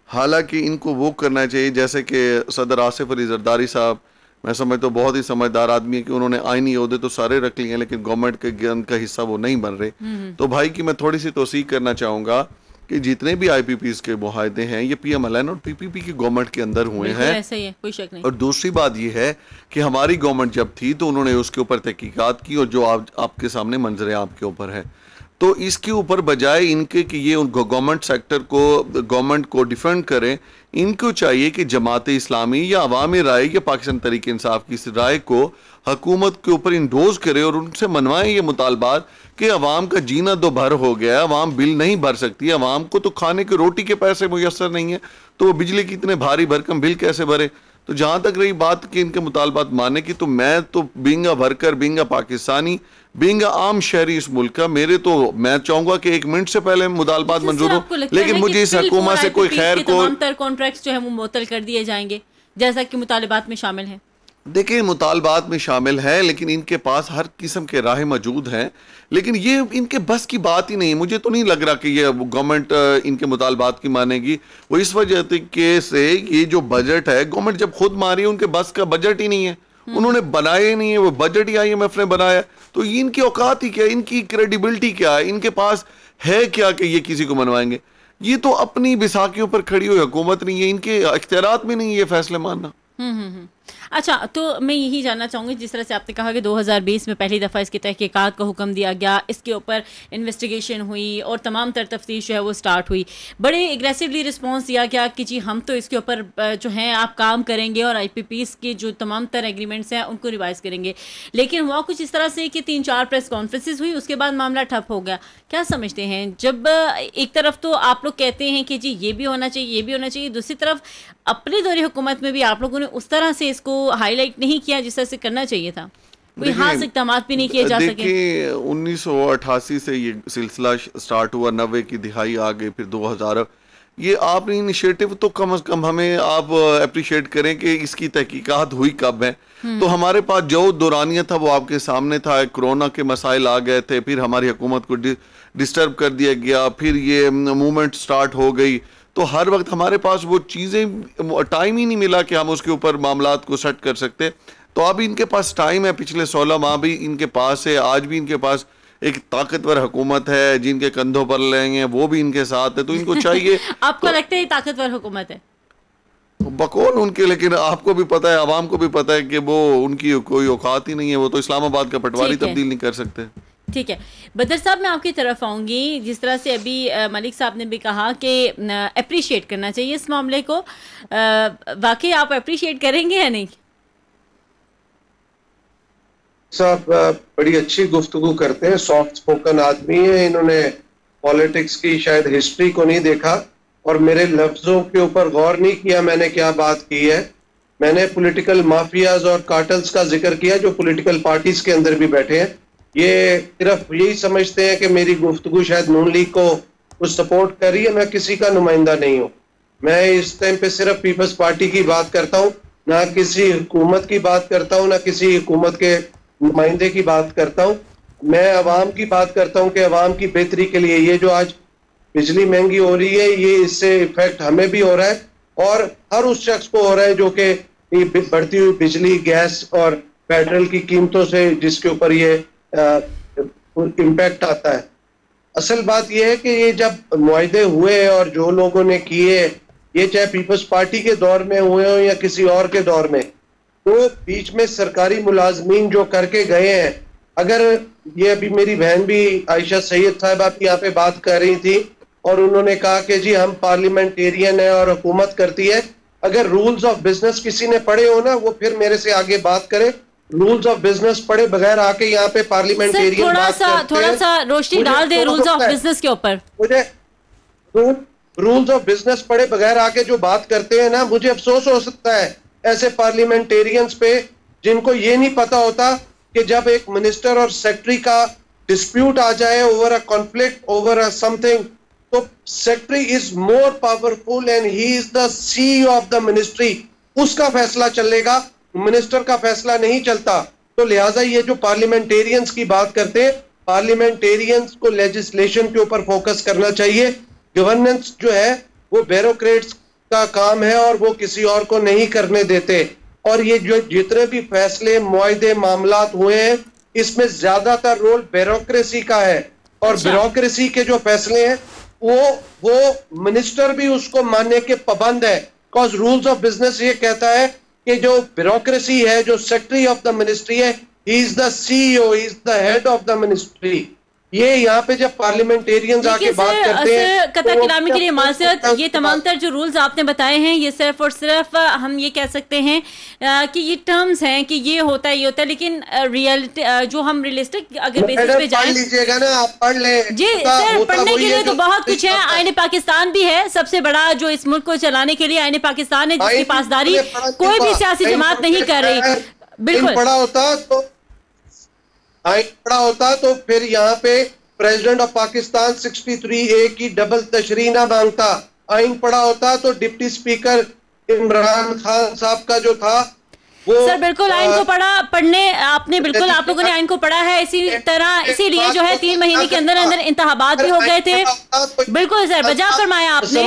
हालांकि इनको वो करना चाहिए जैसे कि सदर आसिफ अली जरदारी साहब, मैं समझता हूँ बहुत ही समझदार आदमी है कि उन्होंने आईनी ओहदे तो सारे रख लिए हैं लेकिन गवर्नमेंट के ज्ञान का हिस्सा वो नहीं बन रहे। तो भाई की मैं थोड़ी सी तोसीक करना चाहूँगा कि जितने भी आई पी पीज़ के मुआहदे हैं ये पी एम एल एन और पी पी पी की गवर्नमेंट के अंदर हुए हैं, ऐसा ही है, कोई शक नहीं। और दूसरी बात ये है कि हमारी गवर्नमेंट जब थी तो उन्होंने उसके ऊपर तहकीकात की और जो आप आपके सामने मंजर आपके ऊपर है। तो इसके ऊपर बजाय इनके कि ये उन गवर्नमेंट सेक्टर को गवर्नमेंट को डिफेंड करें, इनको चाहिए कि जमात इस्लामी या अवामी राय या पाकिस्तान तहरीक इंसाफ की इस राय को हुकूमत के ऊपर इंडोज करे और उनसे मनवाएं ये मुतालबात कि अवाम का जीना दो भर हो गया है, अवाम बिल नहीं भर सकती, अवाम को तो खाने के रोटी के पैसे मुयसर नहीं है तो वो बिजली की इतने भारी भरकम बिल कैसे भरे। तो जहाँ तक रही बात कि इनके मुतालबात मानने की, तो मैं तो being a worker, being a Pakistani, being a आम शहरी इस मुल्क का, मेरे तो मैं चाहूंगा कि एक मिनट से पहले मुतालबात मंजूर हो, लेकिन मुझे इस हुकूमत से कोई खैर को कॉन्ट्रैक्ट जो है वो मुअत्तल कर दिए जाएंगे जैसा कि मुतालबात में शामिल है। देखिए मुतालबात में शामिल है लेकिन इनके पास हर किस्म के राह मौजूद हैं, लेकिन ये इनके बस की बात ही नहीं। मुझे तो नहीं लग रहा कि ये गवर्नमेंट इनके मुतालबात की मानेगी। वो इस वजह के से ये जो बजट है गवर्नमेंट जब खुद मारी है उनके बस का बजट ही नहीं है, उन्होंने बनाया ही नहीं है, वो बजट ही आई एम एफ ने बनाया। तो इनकी औकात ही क्या है, इनकी क्रेडिबिलिटी क्या है, इनके पास है क्या कि ये किसी को मनवाएंगे। ये तो अपनी बिसाखियों पर खड़ी हुई हुकूमत नहीं है, इनके इख्तियारात में नहीं है ये फैसले मानना। हम्म हम्म अच्छा, तो मैं यही जानना चाहूँगी, जिस तरह से आपने कहा कि दो हज़ार बीस में पहली दफ़ा इसकी तहकीकात का हुक्म दिया गया, इसके ऊपर इन्वेस्टिगेशन हुई और तमाम तर तफ्तीश जो है वो स्टार्ट हुई, बड़े एग्रेसिवली रिस्पांस दिया गया कि जी हम तो इसके ऊपर जो हैं आप काम करेंगे और आई पी पीज़ के जो तमाम तर एग्रीमेंट्स हैं उनको रिवाइज़ करेंगे। लेकिन हुआ कुछ इस तरह से कि तीन चार प्रेस कॉन्फ्रेंसेज हुई, उसके बाद मामला ठप हो गया। क्या समझते हैं, जब एक तरफ तो आप लोग कहते हैं कि जी ये भी होना चाहिए ये भी होना चाहिए, दूसरी तरफ अपने दौरे हुकूमत में भी आप लोगों ने उस तरह से इसको हाईलाइट नहीं किया जिस तरह से करना चाहिए था, कोई खास इक़दाम भी नहीं किए जा सके। देखिए उन्नीस सौ अट्ठासी से ये सिलसिला स्टार्ट हुआ, नब्बे की दिहाई आ गई, फिर दो हज़ार, ये आपने इनिशिएटिव तो कम अज कम हमें आप अप्रिशिएट करें कि इसकी तहकीकात हुई कब है। तो हमारे पास जो दौरानिया था वो आपके सामने था, कोरोना के मसाइल आ गए थे, फिर हमारी हुकूमत को डिस्टर्ब कर दिया गया, फिर ये मूवमेंट स्टार्ट हो गई। तो हर वक्त हमारे पास वो चीज़ें टाइम ही नहीं मिला कि हम उसके ऊपर मामलात को सेट कर सकते। तो अब इनके पास टाइम है, पिछले सोलह माह भी इनके पास है, आज भी इनके पास एक ताकतवर हुकूमत है, जिनके कंधों पर लेंगे वो भी इनके साथ है। तो इनको चाहिए आपको तो, लगता है ताकतवर हुकूमत है बकौल उनके, लेकिन आपको भी पता है, आवाम को भी पता है कि वो उनकी कोई औकात ही नहीं है, वो तो इस्लामाबाद का पटवारी तब्दील नहीं कर सकते। ठीक है बदर साहब, मैं आपकी तरफ आऊँगी। जिस तरह से अभी मलिक साहब ने भी कहा कि अप्रिशिएट करना चाहिए इस मामले को, वाकई आप अप्रिशिएट करेंगे या नहीं? साहब बड़ी अच्छी गुफ्तगू करते हैं, सॉफ्ट स्पोकन आदमी है, इन्होंने पॉलिटिक्स की शायद हिस्ट्री को नहीं देखा और मेरे लफ्जों के ऊपर गौर नहीं किया मैंने क्या बात की है। मैंने पॉलिटिकल माफियाज और कार्टल्स का जिक्र किया जो पॉलिटिकल पार्टीज के अंदर भी बैठे हैं। ये सिर्फ यही समझते हैं कि मेरी गुफ्तगू शायद नून लीग को कुछ सपोर्ट कर रही है। मैं किसी का नुमाइंदा नहीं हूँ, मैं इस टाइम पे सिर्फ पीपल्स पार्टी की बात करता हूँ, ना किसी हुकूमत की बात करता हूँ, ना किसी हुकूमत के नुमाइंदे की बात करता हूँ। मैं अवाम की बात करता हूँ कि अवाम की बेहतरी के लिए ये जो आज बिजली महंगी हो रही है ये इससे इफेक्ट हमें भी हो रहा है और हर उस शख्स को हो रहा है जो कि बढ़ती हुई बिजली, गैस और पेट्रोल की कीमतों से जिसके ऊपर ये इम्पैक्ट आता है। असल बात यह है कि ये जब मुआहदे हुए और जो लोगों ने किए, ये चाहे पीपल्स पार्टी के दौर में हुए हो या किसी और के दौर में, तो बीच में सरकारी मुलाजमीन जो करके गए हैं, अगर ये अभी मेरी बहन भी आयशा सैयद साहिबा की यहाँ पे बात कर रही थी और उन्होंने कहा कि जी हम पार्लियामेंटेरियन है और हुकूमत करती है। अगर रूल्स ऑफ बिजनेस किसी ने पढ़े हो ना वो फिर मेरे से आगे बात करे, रूल्स ऑफ बिजनेस पढ़े बगैर आके यहाँ पे पार्लियामेंटेरियन थोड़ा सा थोड़ा सा रोशनी डाल दे रूल्स ऑफ बिजनेस के ऊपर। मुझे रूल्स ऑफ बिजनेस पढ़े बगैर आके जो बात करते हैं ना, मुझे अफसोस हो सकता है ऐसे पार्लियामेंटेरियंस पे जिनको ये नहीं पता होता कि जब एक मिनिस्टर और सेक्रेटरी का डिस्प्यूट आ जाए over a conflict over a something, तो secretary is more powerful and he is the CEO of the ministry, उसका फैसला चलेगा, मिनिस्टर का फैसला नहीं चलता। तो लिहाजा ये जो पार्लियामेंटेरियंस की बात करते हैं, पार्लियामेंटेरियंस को लेजिस्लेशन के ऊपर फोकस करना चाहिए। गवर्नेंस जो है वो ब्यूरोक्रेट्स का काम है और वो किसी और को नहीं करने देते। और ये जो जितने भी फैसले, मुआहदे, मामलात हुए हैं, इसमें ज्यादातर रोल ब्यूरोक्रेसी का है। और अच्छा। ब्यूरोक्रेसी के जो फैसले हैं वो वो मिनिस्टर भी उसको मानने के पाबंद है। बिकॉज रूल्स ऑफ बिजनेस ये कहता है कि जो ब्यूरोक्रेसी है, जो सेक्रेटरी ऑफ द मिनिस्ट्री है, he is the CEO, he is the head of the ministry. ये यहाँ पे जब पार्लियामेंटेरियंस आके बात करते हैं कथा कलामी के लिए माजरत, ये तमाम तर जो रूल्स आपने बताए हैं ये सिर्फ और सिर्फ हम ये कह सकते हैं कि ये टर्म्स हैं कि ये होता है ये होता है, लेकिन रियलिटी जो हम रियलिस्टिक अगर बेसिस पे जाएं, लीजिएगा ना, आप पढ़ ले जी सर, पढ़ने के लिए तो बहुत कुछ है। आईने पाकिस्तान भी है, सबसे बड़ा जो इस मुल्क को चलाने के लिए आईने पाकिस्तान है, जिसकी पासदारी कोई भी सियासी जमात नहीं कर रही। बिल्कुल पढ़ा होता तो आइन पढ़ा होता तो फिर यहाँ पे प्रेसिडेंट ऑफ पाकिस्तान तिरसठ ए की डबल तशरीह ना मांगता। आइन पढ़ा होता तो डिप्टी स्पीकर इमरान खान साहब का जो था वो सर बिल्कुल आइन को पढ़ा पढ़ने आपने बिल्कुल आप लोगों ने आइन को पढ़ा है। इसी तरह इसीलिए जो है तीन महीने के अंदर अंदर इंतखाबात भी हो गए थे। बिल्कुल सर, बजा फरमाया आपने।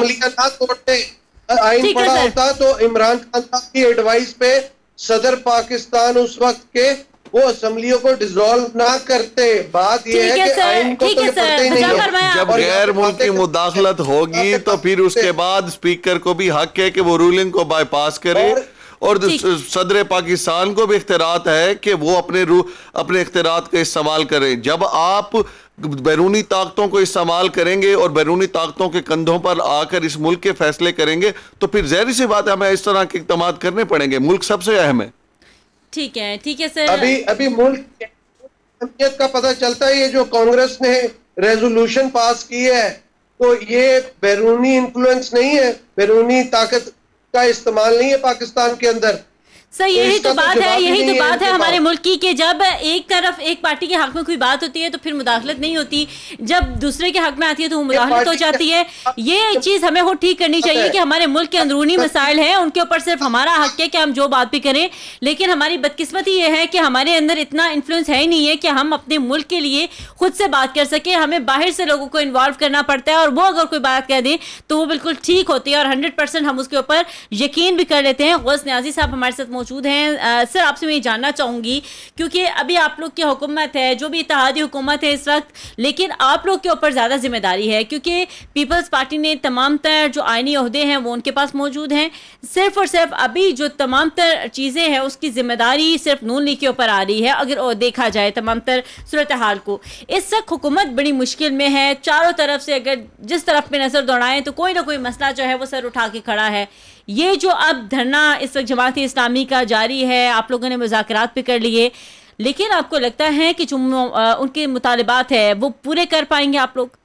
आइन पढ़ा होता तो इमरान खान साहब की एडवाइस पे सदर पाकिस्तान उस वक्त के वो असेंबलियों को डिसॉल्व ना करते। बात ये है कि आइन को तो ये पढ़ते ही नहीं है। जब गैर मुल्की मुदाखलत होगी तो फिर उसके बाद स्पीकर को भी हक है कि वो रूलिंग को बाईपास करे, और सदर पाकिस्तान को भी इख्तियारात है कि वो अपने रू अपने इख्तियारात का इस्तेमाल करें। जब आप बैरूनी ताकतों को इस्तेमाल करेंगे और बैरूनी ताकतों के कंधों पर आकर इस मुल्क के फैसले करेंगे तो फिर ज़ाहिर सी बात है हमें इस तरह के इक़दाम करने पड़ेंगे। मुल्क सबसे अहम है। ठीक है ठीक है सर। अभी अभी मुल्क की अहमियत का पता चलता है। ये जो कांग्रेस ने रेजोल्यूशन पास की है तो ये बैरूनी इन्फ्लुएंस नहीं है, बैरूनी ताकत का इस्तेमाल नहीं है पाकिस्तान के अंदर। सर यही तो बात है, यही तो बात है हमारे मुल्क की कि जब एक तरफ एक पार्टी के हक में कोई बात होती है तो फिर मुदाखलत नहीं होती, जब दूसरे के हक में आती है तो वो मुदाखलत हो जाती है। ये चीज हमें हो ठीक करनी चाहिए कि हमारे मुल्क के अंदरूनी मसाइल हैं, उनके ऊपर सिर्फ हमारा हक है कि हम जो बात भी करें। लेकिन हमारी बदकिस्मती ये है कि हमारे अंदर इतना इन्फ्लुएंस है ही नहीं है कि हम अपने मुल्क के लिए खुद से बात कर सके। हमें बाहर से लोगों को इन्वॉल्व करना पड़ता है, और वो अगर कोई बात कह दें तो वो बिल्कुल ठीक होती है और हंड्रेड परसेंट हम उसके ऊपर यकीन भी कर लेते हैं। गौस न्याजी साहब हमारे साथ मौजूद हैं। सर आपसे मैं ये जानना चाहूंगी, क्योंकि अभी आप लोग की हुकूमत है, जो भी इत्तेहादी हुकूमत है इस वक्त, लेकिन आप लोग के ऊपर ज़्यादा जिम्मेदारी है क्योंकि पीपल्स पार्टी ने तमाम तर जो आइनी ओहदे हैं वो उनके पास मौजूद हैं। सिर्फ और सिर्फ अभी जो तमाम तर चीज़ें हैं उसकी जिम्मेदारी सिर्फ नून लीग के ऊपर आ रही है। अगर देखा जाए तमाम तर सूरत हाल को, इस वक्त हुकूमत बड़ी मुश्किल में है। चारों तरफ से अगर जिस तरफ पे नज़र दौड़ाएं तो कोई ना कोई मसला जो है वो सर उठा के खड़ा है। ये जो अब धरना इस वक्त जमात इस्लामी का जारी है, आप लोगों ने मुज़ाकरात भी कर लिए, लेकिन आपको लगता है कि जो उनके मुतालिबात है वो पूरे कर पाएंगे आप लोग?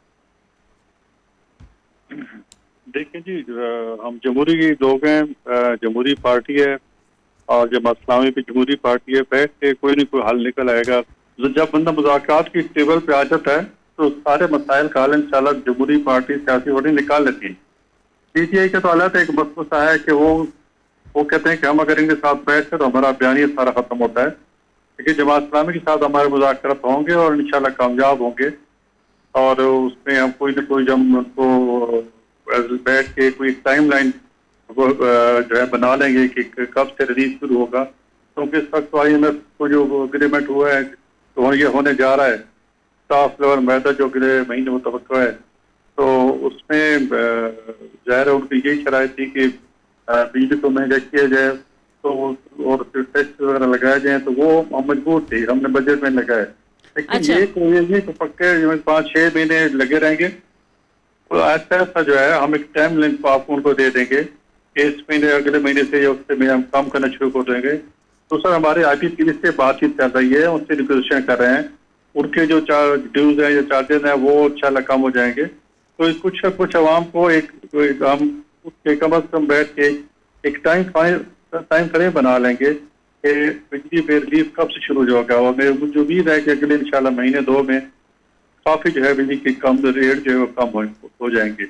देखिए जी, हम जमहूरी लोग हैं, जमहूरी पार्टी है और जमात इस्लामी भी जमहूरी पार्टी है। बैठ के कोई ना कोई हल निकल आएगा। जब बंदा मुज़ाकरात की टेबल पे आ जाता है तो सारे मसाइल का हल इंशाल्लाह जमहूरी पार्टी सियासी पार्टी निकाल लेती है। पीटीआई का तो हालात एक मसला है कि वो वो कहते हैं कि हम अगर इनके साथ बैठ कर तो हमारा बयान सारा खत्म होता है, लेकिन जमात इस्लामी के साथ हमारे मुज़ाकरात होंगे और इंशाल्लाह कामयाब होंगे। और उसमें हम कोई ना कोई जब उनको बैठ के कोई टाइम लाइन जो है बना लेंगे कि कब से रिलीज शुरू होगा, क्योंकि इस वक्त आई एम एफ को जो एग्रीमेंट हुआ है तो ये होने जा रहा है। स्टाफ लेवल मैदा जो अगले महीने मुतवक्का है, तो उसमें ज़ाहिर है उनकी यही शराइत थी कि बिजली को महंगा किया जाए तो और टैक्स वगैरह लगाए जाए, तो वो हम मजबूर थे, हमने बजट में लगाए। लेकिन अच्छा। ये तो ये तो पक्के पाँच छः महीने लगे रहेंगे। तो ऐसा ऐसा जो है हम एक टाइम लाइन आपको उनको दे देंगे कि इस महीने अगले महीने से या उससे में हम काम करना शुरू कर देंगे। तो सर हमारे आई पी पी से बातचीत चल रही है, उनसे निगोशिएशन कर रहे हैं। उनके जो ड्यूज हैं या चार्जेस हैं वो इंशाल्लाह कम हो जाएंगे। तो कुछ कुछ आवाम को एक, एक हम कम अज कम बैठ के एक टाइम टाइम फ्रेम बना लेंगे कि बिजली पे रिलीफ कब से शुरू होगा। और मेरे मुझे उम्मीद है कि अगले इंशाल्लाह महीने दो में काफ़ी जो है बिजली की कम रेट जो है वो कम हो, हो जाएंगे।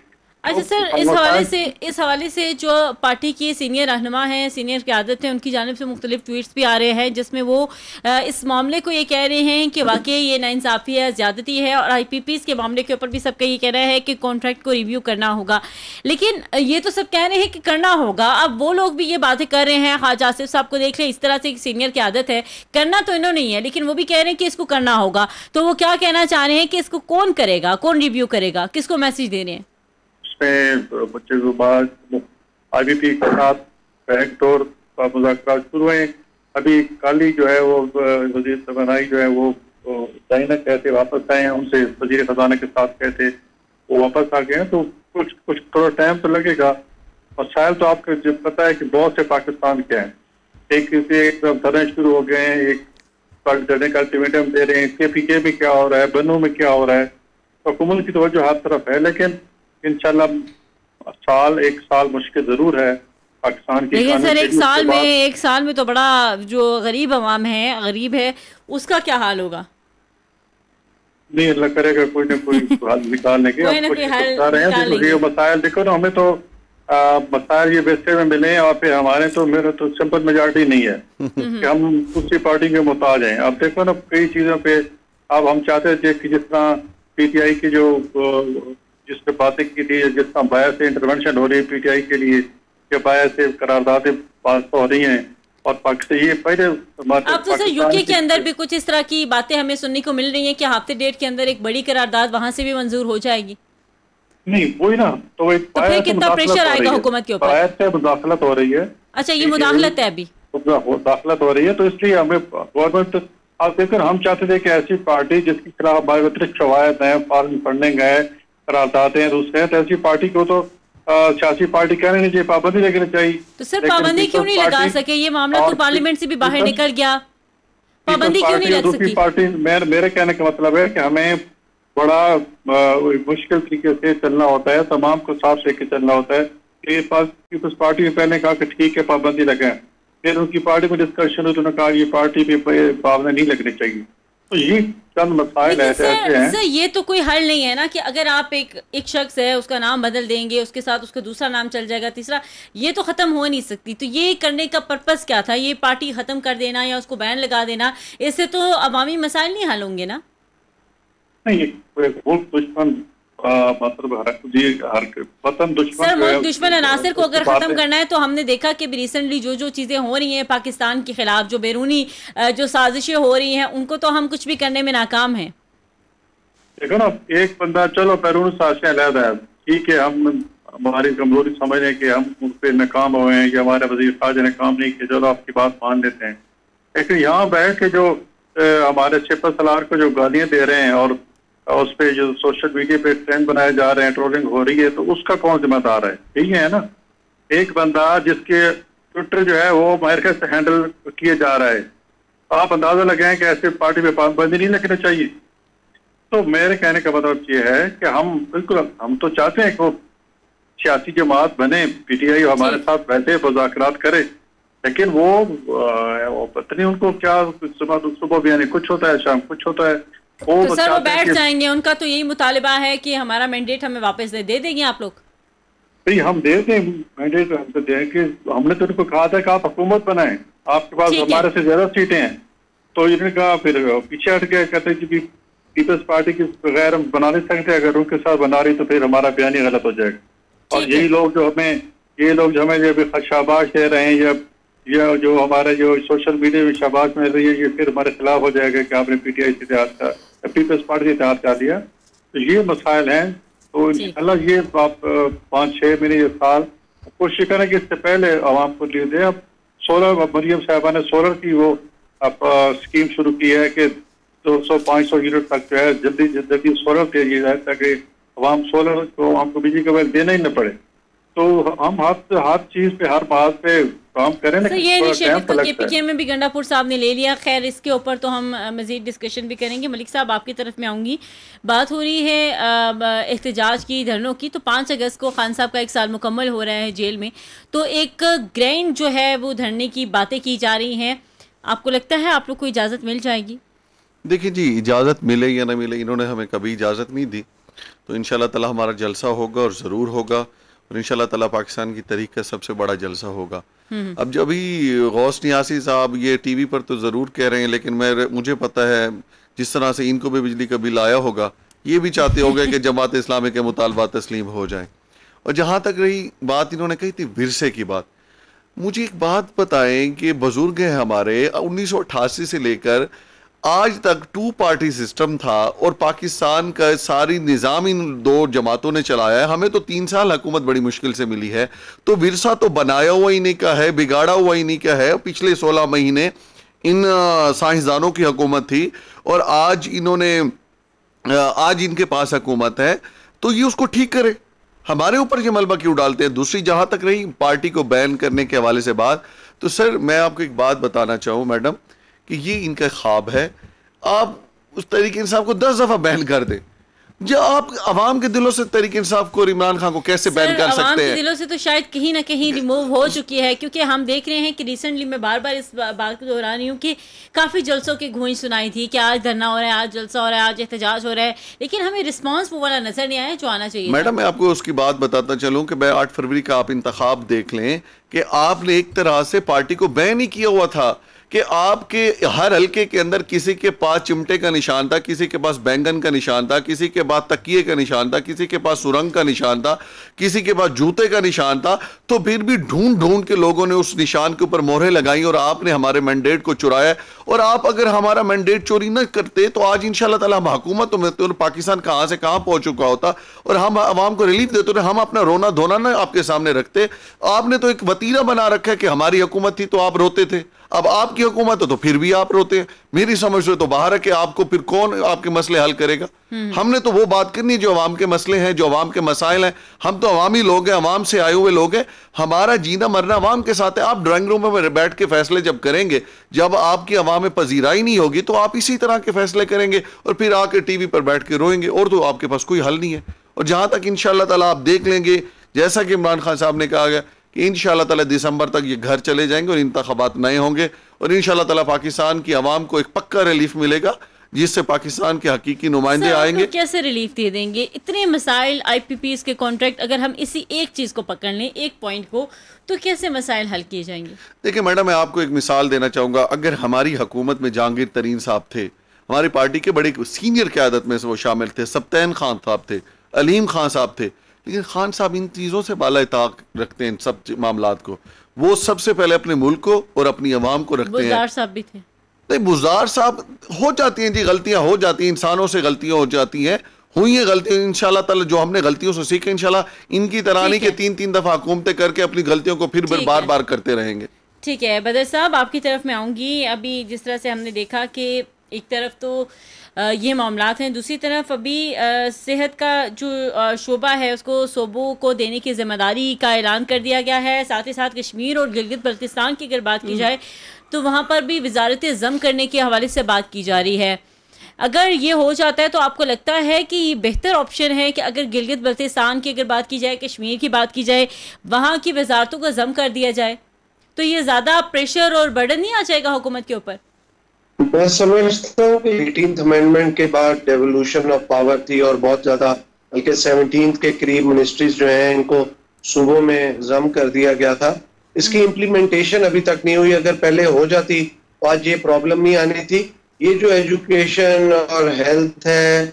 अच्छा सर, इस हवाले से इस हवाले से जो पार्टी के सीनियर रहनुमा हैं, सीनियर क़यादत हैं, उनकी जानिब से मुख्तलिफ ट्वीट्स भी आ रहे हैं जिसमें वो इस मामले को ये कह रहे हैं कि वाकई ये नाइंसाफ़ी है, ज़्यादती है, और आई पी पीज़ के मामले के ऊपर भी सबका ये कह रहा है कि कॉन्ट्रैक्ट को रिव्यू करना होगा। लेकिन ये तो सब कह रहे हैं कि करना होगा, अब वो लोग भी ये बातें कर रहे हैं। ख्वाजा आसिफ साहब को देख लें, इस तरह से एक सीनियर क़यादत है, करना तो इन्होंने नहीं है, लेकिन वो भी कह रहे हैं कि इसको करना होगा। तो वो क्या कहना चाह रहे हैं कि इसको कौन करेगा, कौन रिव्यू करेगा, किसको मैसेज दे रहे हैं? बच्चे के बाद आई बी पी के साथ बैकडोर मुज़ाकरात शुरू हुए। अभी कल ही जो है वो वज़ीर तवानाई जो है वो चाइना कहते वापस आए हैं, उनसे वज़ीर ख़जाना के साथ कहते वो वापस आ गए हैं। तो कुछ कुछ थोड़ा टाइम तो लगेगा। मसाइल तो आपको जो पता है कि बहुत से पाकिस्तान के हैं, एक एक धरने शुरू हो गए हैं, एक धरने का अल्टीमेटम दे रहे हैं, के पी के में क्या हो रहा है, बनू में क्या हो रहा है। हुकूमत की तवज्जो हर तरफ है, लेकिन इंशाल्लाह साल एक साल मुश्किल जरूर है पाकिस्तान की। लेकिन सर एक साल में एक साल में तो बड़ा जो गरीब अवाम है, गरीब है, उसका क्या हाल होगा? नहीं, अल्लाह करेगा कोई ना कोई हल निकालने के। कोई ना कोई हल निकालेंगे। मसाइल देखो ना, हमें तो मसाइल ये बेस्ते में मिले और फिर हमारे तो मेरा तो सिंपल मेजॉरिटी नहीं है कि हम दूसरी पार्टी के मुताज हैं। अब देखो ना कई चीजों पे अब हम चाहते थे कि जिस तरह पी टी आई की जो जिससे बातें की थी, जिस तरह बाया से इंटरवेंशन हो रही है पी टी आई के लिए, कि बाया से करारदादें पास हो रही हैं और पाकिस्तान ये पहले अब तो सर यूके के अंदर भी कुछ इस तरह की बातें हमें सुनने को मिल रही हैं कि हफ्ते डेट के अंदर एक बड़ी करारदाद वहां से भी मंजूर हो जाएगी। नहीं वही ना, तो, तो फिर कितना प्रेशर आएगा हुकूमत के ऊपर? बाया से मुदाखलत हो रही है। अच्छा, ये मुदाखलत है अभी मुदाखलत हो रही है, तो इसलिए हमें गवर्नमेंट आप देखकर हम चाहते थे कि ऐसी पार्टी जिसके खिलाफ बायोमेट्रिक शवायद हैं, फॉरेन फंडिंग है, करारदादे हैं, दूसरे हैं, तो ऐसी पार्टी को तो सियासी पार्टी कहने नहीं चाहिए, पाबंदी लगनी चाहिए। तो सर पाबंदी क्यों नहीं लगा सके? ये मामला तो पार्लियामेंट से भी बाहर निकल गया, पाबंदी क्यों नहीं लग सकी? पार्टी मेरे कहने का मतलब है कि हमें बड़ा मुश्किल तरीके से चलना होता है, तमाम को साफ लेके चलना होता है। पीपल्स पार्टी ने पहले कहा कि ठीक है पाबंदी लगाएं, फिर उनकी पार्टी में डिस्कशन हुई तो उन्होंने कहा ये पार्टी पे पाबंदी नहीं लगनी चाहिए। तो ये चंद मसाइल ऐसे ऐसे हैं। सर ये तो कोई हल नहीं है ना कि अगर आप एक एक शख्स है उसका नाम बदल देंगे, उसके साथ उसका दूसरा नाम चल जाएगा, तीसरा, ये तो खत्म हो नहीं सकती। तो ये करने का पर्पस क्या था? ये पार्टी खत्म कर देना या उसको बैन लगा देना, इससे तो अवामी मसाइल नहीं हल होंगे ना? नहीं, दुश्मन मतलब वतन दुश्मन सर मुल्क दुश्मन अनासर को अगर खत्म करना है तो हमने देखा कि रिसेंटली जो जो चीजें हो रही हैं पाकिस्तान के खिलाफ, जो बैरूनी जो साजिशें हो रही हैं, उनको तो हम कुछ भी करने में नाकाम हैं। देखो ना, एक बंदा चलो बैरूनी साजिशें अलग है, ठीक है, हम हमारी कमजोरी समझें कि हम उन पर नाकाम हुए हैं या हमारे वजीर खारजा ने काम नहीं किया, चलो आपकी बात मान लेते हैं। लेकिन यहाँ बैठ के जो हमारे सिपह सलार को जो गालियां दे रहे हैं और उस पर जो सोशल मीडिया पे ट्रेंड बनाए जा रहे हैं, ट्रोलिंग हो रही है, तो उसका कौन जिम्मेदार है? ठीक है ना, एक बंदा जिसके ट्विटर जो है वो अमेरिका से हैंडल किए जा रहा है, आप अंदाजा लगाएं कि ऐसे पार्टी पे पाबंदी नहीं लगनी चाहिए। तो मेरे कहने का मतलब ये है कि हम बिल्कुल हम तो चाहते हैं कि वो सियासी जमात बने, पी टी आई हमारे साथ बैठे, मुज़ाकरात करे, लेकिन वो, वो पता नहीं उनको क्या सुबह सुबह भी कुछ होता है, शाम कुछ होता है। तो सर वो बैठ जाएंगे, उनका तो यही मुतालिबा है कि हमारा मैंडेट हमें वापस दे दे देंगे आप लोग? नहीं, हम दे दें मैंडेट, हम तो दें कि हमने तो उनको कहा था कि आप हुकूमत बनाएं, आपके पास हमारे से ज्यादा सीटें हैं। तो इन्होंने कहा, फिर पीछे हट गए, कहते कि पीपल्स पार्टी के बगैर हम बना नहीं सकते, अगर उनके साथ बना रही तो फिर हमारा बयान ही गलत हो जाएगा। और यही लोग जो हमें ये लोग जो हमें जब शाबाश दे रहे हैं या या जो हमारे जो सोशल मीडिया में शाबाश मिल रही है, ये फिर हमारे खिलाफ हो जाएगा कि आपने पी टी आई से इतिहाद का पीपल्स पार्टी से इतिहाद कर दिया। तो ये मसाइल हैं। तो इंशाल्लाह ये आप पाँच छः महीने ये साल कोशिश करें कि इससे पहले आवाम को लिए दें। अब सोलर, मरियम साहबा ने सोलर की वो अब स्कीम शुरू की है कि दो सौ पाँच सौ यूनिट तक जो है जल्दी जल्दी सोलर दे दिया जाए, ताकि आवाम सोलर को आपको बिजली का बिल देना ही न पड़े। तो हम हर हर चीज पे, हर बात पे काम करें ना। ये इनिशिएटिव तो के पी के में भी गंडापुर साहब ने ले लिया। खैर इसके ऊपर तो हम मजीद डिस्कशन भी करेंगे। मलिक साहब आपकी तरफ में आऊँगी। बात हो रही है एहतजाज की, धरनों की। तो पाँच अगस्त को खान साहब का एक साल मुकम्मल हो रहा है जेल में, तो एक ग्रैंड जो है वो धरने की बातें की जा रही हैं। आपको लगता है आप लोग को इजाज़त मिल जाएगी? देखिए जी, इजाज़त मिले या ना मिले, इन्होंने हमें कभी इजाज़त नहीं दी। तो इंशाल्लाह ताला हमारा जलसा होगा और ज़रूर होगा, और इंशाल्लाह ताला पाकिस्तान की तारीख का सबसे बड़ा जलसा होगा। अब जब भी गौस नियासी साहब ये टीवी पर तो ज़रूर कह रहे हैं, लेकिन मैं मुझे पता है जिस तरह से इनको भी बिजली का बिल आया होगा, ये भी चाहते होंगे कि जमात इस्लामी के मुतालबात तस्लीम हो जाएं। और जहाँ तक रही बात इन्होंने कही थी विरसे की बात, मुझे एक बात बताएं कि बुजुर्ग हैं हमारे, उन्नीस सौ अट्ठासी से लेकर आज तक टू पार्टी सिस्टम था और पाकिस्तान का सारी निज़ाम इन दो जमातों ने चलाया है। हमें तो तीन साल हुकूमत बड़ी मुश्किल से मिली है, तो विरसा तो बनाया हुआ ही नहीं का है, बिगाड़ा हुआ ही नहीं का है। पिछले सोलह महीने इन साइंसदानों की हुकूमत थी और आज इन्होंने आज इनके पास हुकूमत है, तो ये उसको ठीक करे। हमारे ऊपर ये मलबा क्यों डालते हैं? दूसरी जहाँ तक रही पार्टी को बैन करने के हवाले से बात, तो सर मैं आपको एक बात बताना चाहूँ मैडम कि ये इनका ख्वाब है। आप उस तरीके इंसाफ को दस दफ़ा बैन कर दें, जो आप अवाम के दिलों से तरीके इंसाफ को और इमरान खान को कैसे बैन कर सकते हैं? अवाम के दिलों से तो शायद कहीं ना कहीं रिमूव हो चुकी है, क्योंकि हम देख रहे हैं कि रिसेंटली मैं बार बार इस बात को दोहरा रही हूँ कि काफ़ी जलसों की गूंज सुनाई थी कि आज धरना हो रहा है, आज जलसा हो रहा है, आज एहतजाज हो रहा है, लेकिन हमें रिस्पॉन्स वो वाला नजर नहीं आया जो आना चाहिए। मैडम मैं आपको उसकी बात बताता चलूँ कि मैं आठ फरवरी का आप इंतखाब देख लें कि आपने एक तरह से पार्टी को बैन ही किया हुआ था कि आपके हर हलके के अंदर किसी के पास चिमटे का निशान था, किसी के पास बैंगन का निशान था, किसी के पास तकिए का निशान था, किसी के पास सुरंग का निशान था, किसी के पास जूते का निशान था, तो फिर भी ढूंढ ढूंढ के लोगों ने उस निशान के ऊपर मोहरें लगाई और आपने हमारे मैंडेट को चुराया। और आप अगर हमारा मैंडेट चोरी न करते तो आज इंशाल्लाह ताला हम हुकूमत में तो पाकिस्तान कहाँ से कहाँ पहुंच चुका होता और हम आवाम को रिलीफ देते थे। हम अपना रोना धोना ना आपके सामने रखते। आपने तो एक वतीरा बना रखा है कि हमारी हुकूमत थी तो आप रोते थे, अब आपकी हुकूमत है तो फिर भी आप रोते हैं। मेरी समझ से तो बाहर है कि आपको फिर कौन आपके मसले हल करेगा? हमने तो वो बात करनी है जो अवाम के मसले हैं, जो अवाम के मसाइल हैं। हम तो अवामी लोग हैं, अवाम से आए हुए लोग हैं, हमारा जीना मरना अवाम के साथ है। आप ड्राइंग रूम में बैठ के फैसले जब करेंगे, जब आपकी अवाम में पजीराई नहीं होगी तो आप इसी तरह के फैसले करेंगे और फिर आके टीवी पर बैठ के रोएंगे, और तो आपके पास कोई हल नहीं है। और जहां तक इंशाअल्लाह ताला आप देख लेंगे, जैसा कि इमरान खान साहब ने कहा गया कि इंशाअल्लाह ताला दिसंबर तक ये घर चले जाएंगे और इंतखाबात नए होंगे और इंशाअल्लाह ताला पाकिस्तान की आवाम को एक पक्का रिलीफ मिलेगा जिससे पाकिस्तान के हकीकी नुमाइंदे आएंगे। कैसे रिलीफ दे देंगे? इतने मसाइल, आईपीपीएस के कॉन्ट्रैक्ट, अगर हम इसी एक चीज़ को पकड़ लें, एक पॉइंट को, तो कैसे मसाइल हल किए जाएंगे? देखिए मैडम मैं आपको एक मिसाल देना चाहूँगा। अगर हमारी हुकूमत में जहांगीर तरीन साहब थे, हमारी पार्टी के बड़े सीनियर क़यादत में से वो शामिल थे, सब्तैन खान साहब थे, अलीम खान साहब थे, लेकिन खान साहब इन चीज़ों से बाला ताक रखते हैं, इन सब मामलात को। वो सबसे पहले अपने मुल्क को और अपनी आवाम को रखते हैं। बुज़दार साहब भी थे। नहीं, बुज़दार साहब हो जाती हैं जी, गलतियां हो जाती हैं, इंसानों से गलतियां हो जाती हैं, हुई हैं गलतियां। इंशाल्लाह ताला जो हमने गलतियों से सीखे, इंशाल्लाह इनकी तरह नहीं कि तीन तीन दफ़ा हुकूमतें करके अपनी गलतियों को फिर बार बार करते रहेंगे। ठीक है बदर साहब, आपकी तरफ में आऊँगी। अभी जिस तरह से हमने देखा कि एक तरफ तो ये मामलात हैं, दूसरी तरफ अभी सेहत का जो शोबा है उसको सूबों को देने की जिम्मेदारी का ऐलान कर दिया गया है। साथ ही साथ कश्मीर और गिलगित बल्तिस्तान की अगर बात की जाए तो वहाँ पर भी वजारत ज़म करने के हवाले से बात की जा रही है। अगर ये हो जाता है तो आपको लगता है कि ये बेहतर ऑप्शन है कि अगर गिलगित बल्तिस्तान की अगर बात की जाए, कश्मीर की बात की जाए, वहाँ की वजारतों को ज़म कर दिया जाए, तो ये ज़्यादा प्रेशर और बर्डन नहीं आ जाएगा हुकूमत के ऊपर? मैं समझता हूँ कि एटीन्थ अमेंडमेंट के बाद डेवोल्यूशन ऑफ पावर थी और बहुत ज्यादा, बल्कि सेवनटीन्थ के करीब मिनिस्ट्रीज जो हैं इनको सूबों में जम कर दिया गया था। इसकी इम्प्लीमेंटेशन अभी तक नहीं हुई। अगर पहले हो जाती तो आज ये प्रॉब्लम नहीं आनी थी। ये जो एजुकेशन और हेल्थ है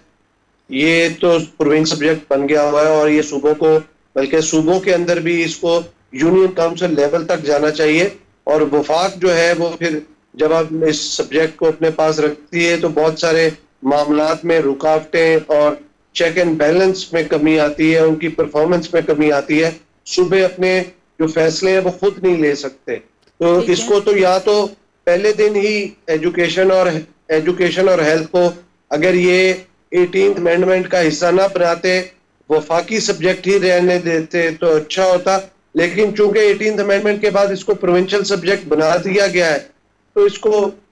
ये तो प्रोविंस सब्जेक्ट बन गया हुआ है और ये सूबों को, बल्कि सूबों के अंदर भी इसको यूनियन काउंसिल लेवल तक जाना चाहिए। और वफाक जो है वो फिर जब आप इस सब्जेक्ट को अपने पास रखती है तो बहुत सारे मामलात में रुकावटें और चेक एंड बैलेंस में कमी आती है, उनकी परफॉर्मेंस में कमी आती है। सूबे अपने जो फैसले हैं वो खुद नहीं ले सकते। तो इसको तो या तो पहले दिन ही एजुकेशन और एजुकेशन और हेल्थ को अगर ये एटीन्थ अमेंडमेंट का हिस्सा ना बनाते, वफाकी सब्जेक्ट ही रहने देते तो अच्छा होता। लेकिन चूंकि एटीन्थ अमेंडमेंट के बाद इसको प्रोविंशियल सब्जेक्ट बना दिया गया है तो इसको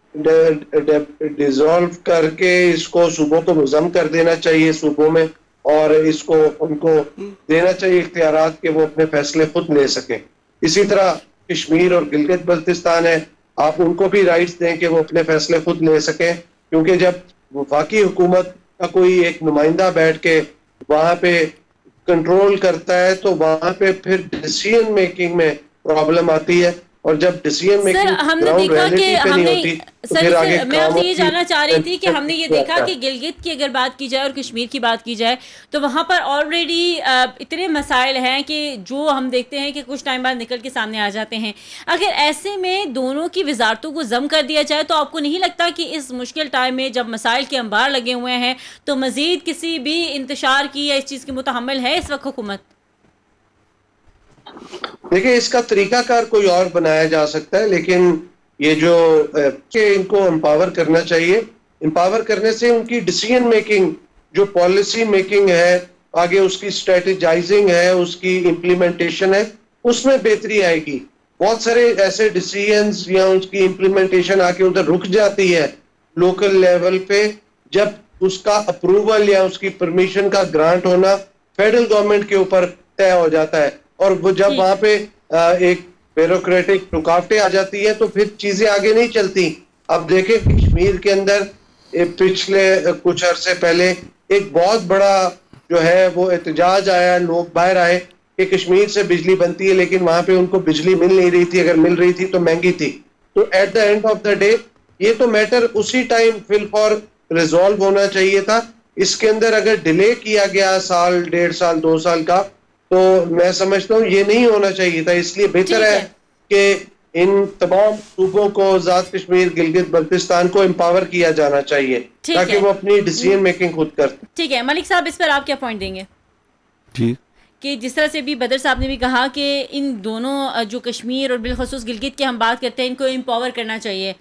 डिसॉल्व करके इसको सूबों को मुज़म कर देना चाहिए सूबों में, और इसको उनको देना चाहिए इख्तियारात कि वो अपने फैसले खुद ले सकें। इसी तरह कश्मीर और गिलगित बल्तिस्तान है, आप उनको भी राइट्स दें कि वो अपने फैसले खुद ले सकें, क्योंकि जब वफाकी हुकूमत का कोई एक नुमाइंदा बैठ के वहां पे कंट्रोल करता है तो वहां पे फिर डिसीजन मेकिंग में प्रॉब्लम आती है, और जब डिसीजन सर मेकिंग हमने ग्राउंड देखा कि रियलिटी पे नहीं हमने होती तो सर फिर आगे इससे मैं आपसे कामों ये की जानना चाह रही थी कि हमने ये देखा आता कि है। गिलगित की अगर बात की जाए और कश्मीर की बात की जाए तो वहाँ पर ऑलरेडी इतने मसाइल हैं कि जो हम देखते हैं कि कुछ टाइम बाद निकल के सामने आ जाते हैं। अगर ऐसे में दोनों की वजारतों को जम कर दिया जाए तो आपको नहीं लगता कि इस मुश्किल टाइम में जब मसाइल के अंबार लगे हुए हैं तो मजीद किसी भी इंतशार की या इस चीज़ की मुतहम्मिल है इस वक्त हुकूमत? देखिए, इसका तरीकाकार कोई और बनाया जा सकता है, लेकिन ये जो अ, कि इनको एम्पावर करना चाहिए। एम्पावर करने से उनकी डिसीजन मेकिंग, जो पॉलिसी मेकिंग है, आगे उसकी स्ट्रेटेजाइजिंग है, उसकी इम्प्लीमेंटेशन है, उसमें बेहतरी आएगी। बहुत सारे ऐसे डिसीजंस या उसकी इम्प्लीमेंटेशन आके उधर रुक जाती है लोकल लेवल पे, जब उसका अप्रूवल या उसकी परमिशन का ग्रांट होना फेडरल गवर्नमेंट के ऊपर तय हो जाता है, और वो जब वहां पे अ, एक ब्यूरोक्रेटिक रुकावटें आ जाती है तो फिर चीजें आगे नहीं चलती। अब देखें कश्मीर के अंदर पिछले कुछ अरसे पहले एक बहुत बड़ा जो है वो एहतजाज आया, लोग बाहर आए कि कश्मीर से बिजली बनती है लेकिन वहां पे उनको बिजली मिल नहीं रही थी, अगर मिल रही थी तो महंगी थी। तो at the end of the day ये तो मैटर उसी टाइम फिल फॉर रिजॉल्व होना चाहिए था। इसके अंदर अगर डिले किया गया साल, डेढ़ साल, दो साल का, तो मैं समझता हूँ ये नहीं होना चाहिए था। इसलिए बेहतर है कि इन तमाम सूबों को, आजाद कश्मीर, गिलगित बल्तिस्तान को एम्पावर किया जाना चाहिए ताकि वो अपनी डिसीजन मेकिंग खुद कर। ठीक है मलिक साहब, इस पर आप क्या पॉइंट देंगे? जी, कि जिस तरह से भी बदर साहब ने भी कहा कि इन दोनों जो कश्मीर और बिलखसूस गिलगित की हम बात करते हैं, इनको एम्पावर करना चाहिए,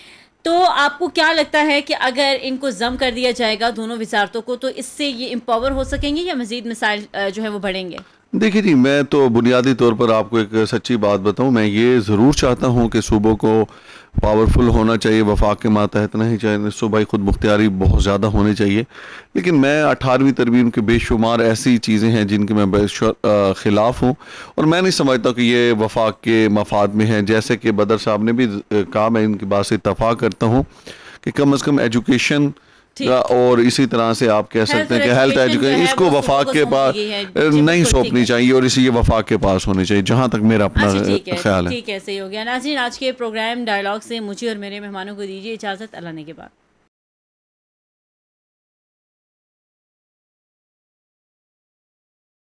तो आपको क्या लगता है कि अगर इनको जम कर दिया जाएगा दोनों वजारतों को तो इससे ये एम्पावर हो सकेंगे या मजीद मिसाइल जो है वो बढ़ेंगे? देखिए जी, मैं तो बुनियादी तौर पर आपको एक सच्ची बात बताऊं, मैं ये ज़रूर चाहता हूं कि सूबों को पावरफुल होना चाहिए, वफाक के मातहत नहीं चाहिए, सूबाई खुद मुख्तियारी बहुत ज़्यादा होनी चाहिए। लेकिन मैं अठारहवीं तरमीम के बेशुमार ऐसी चीज़ें हैं जिनके मैं ख़िलाफ़ हूँ, और मैं नहीं समझता कि ये वफाक के मफाद में है। जैसे कि बदर साहब ने भी कहा, मैं इनकी बात से इत्तफ़ाक़ करता हूँ कि कम अज़ कम एजुकेशन और इसी तरह से आप कह सकते हैं कि हेल्थ एजुकेशन इसको वफाक के पास नहीं सौंपनी चाहिए और इसी ये वफाक के पास होनी चाहिए, जहां तक मेरा अपना ख्याल है। ठीक है, सही हो गया। नाज़रीन, आज के प्रोग्राम डायलॉग से मुझे और मेरे मेहमानों को दीजिए इजाज़त। अल्लाह ने के बाद।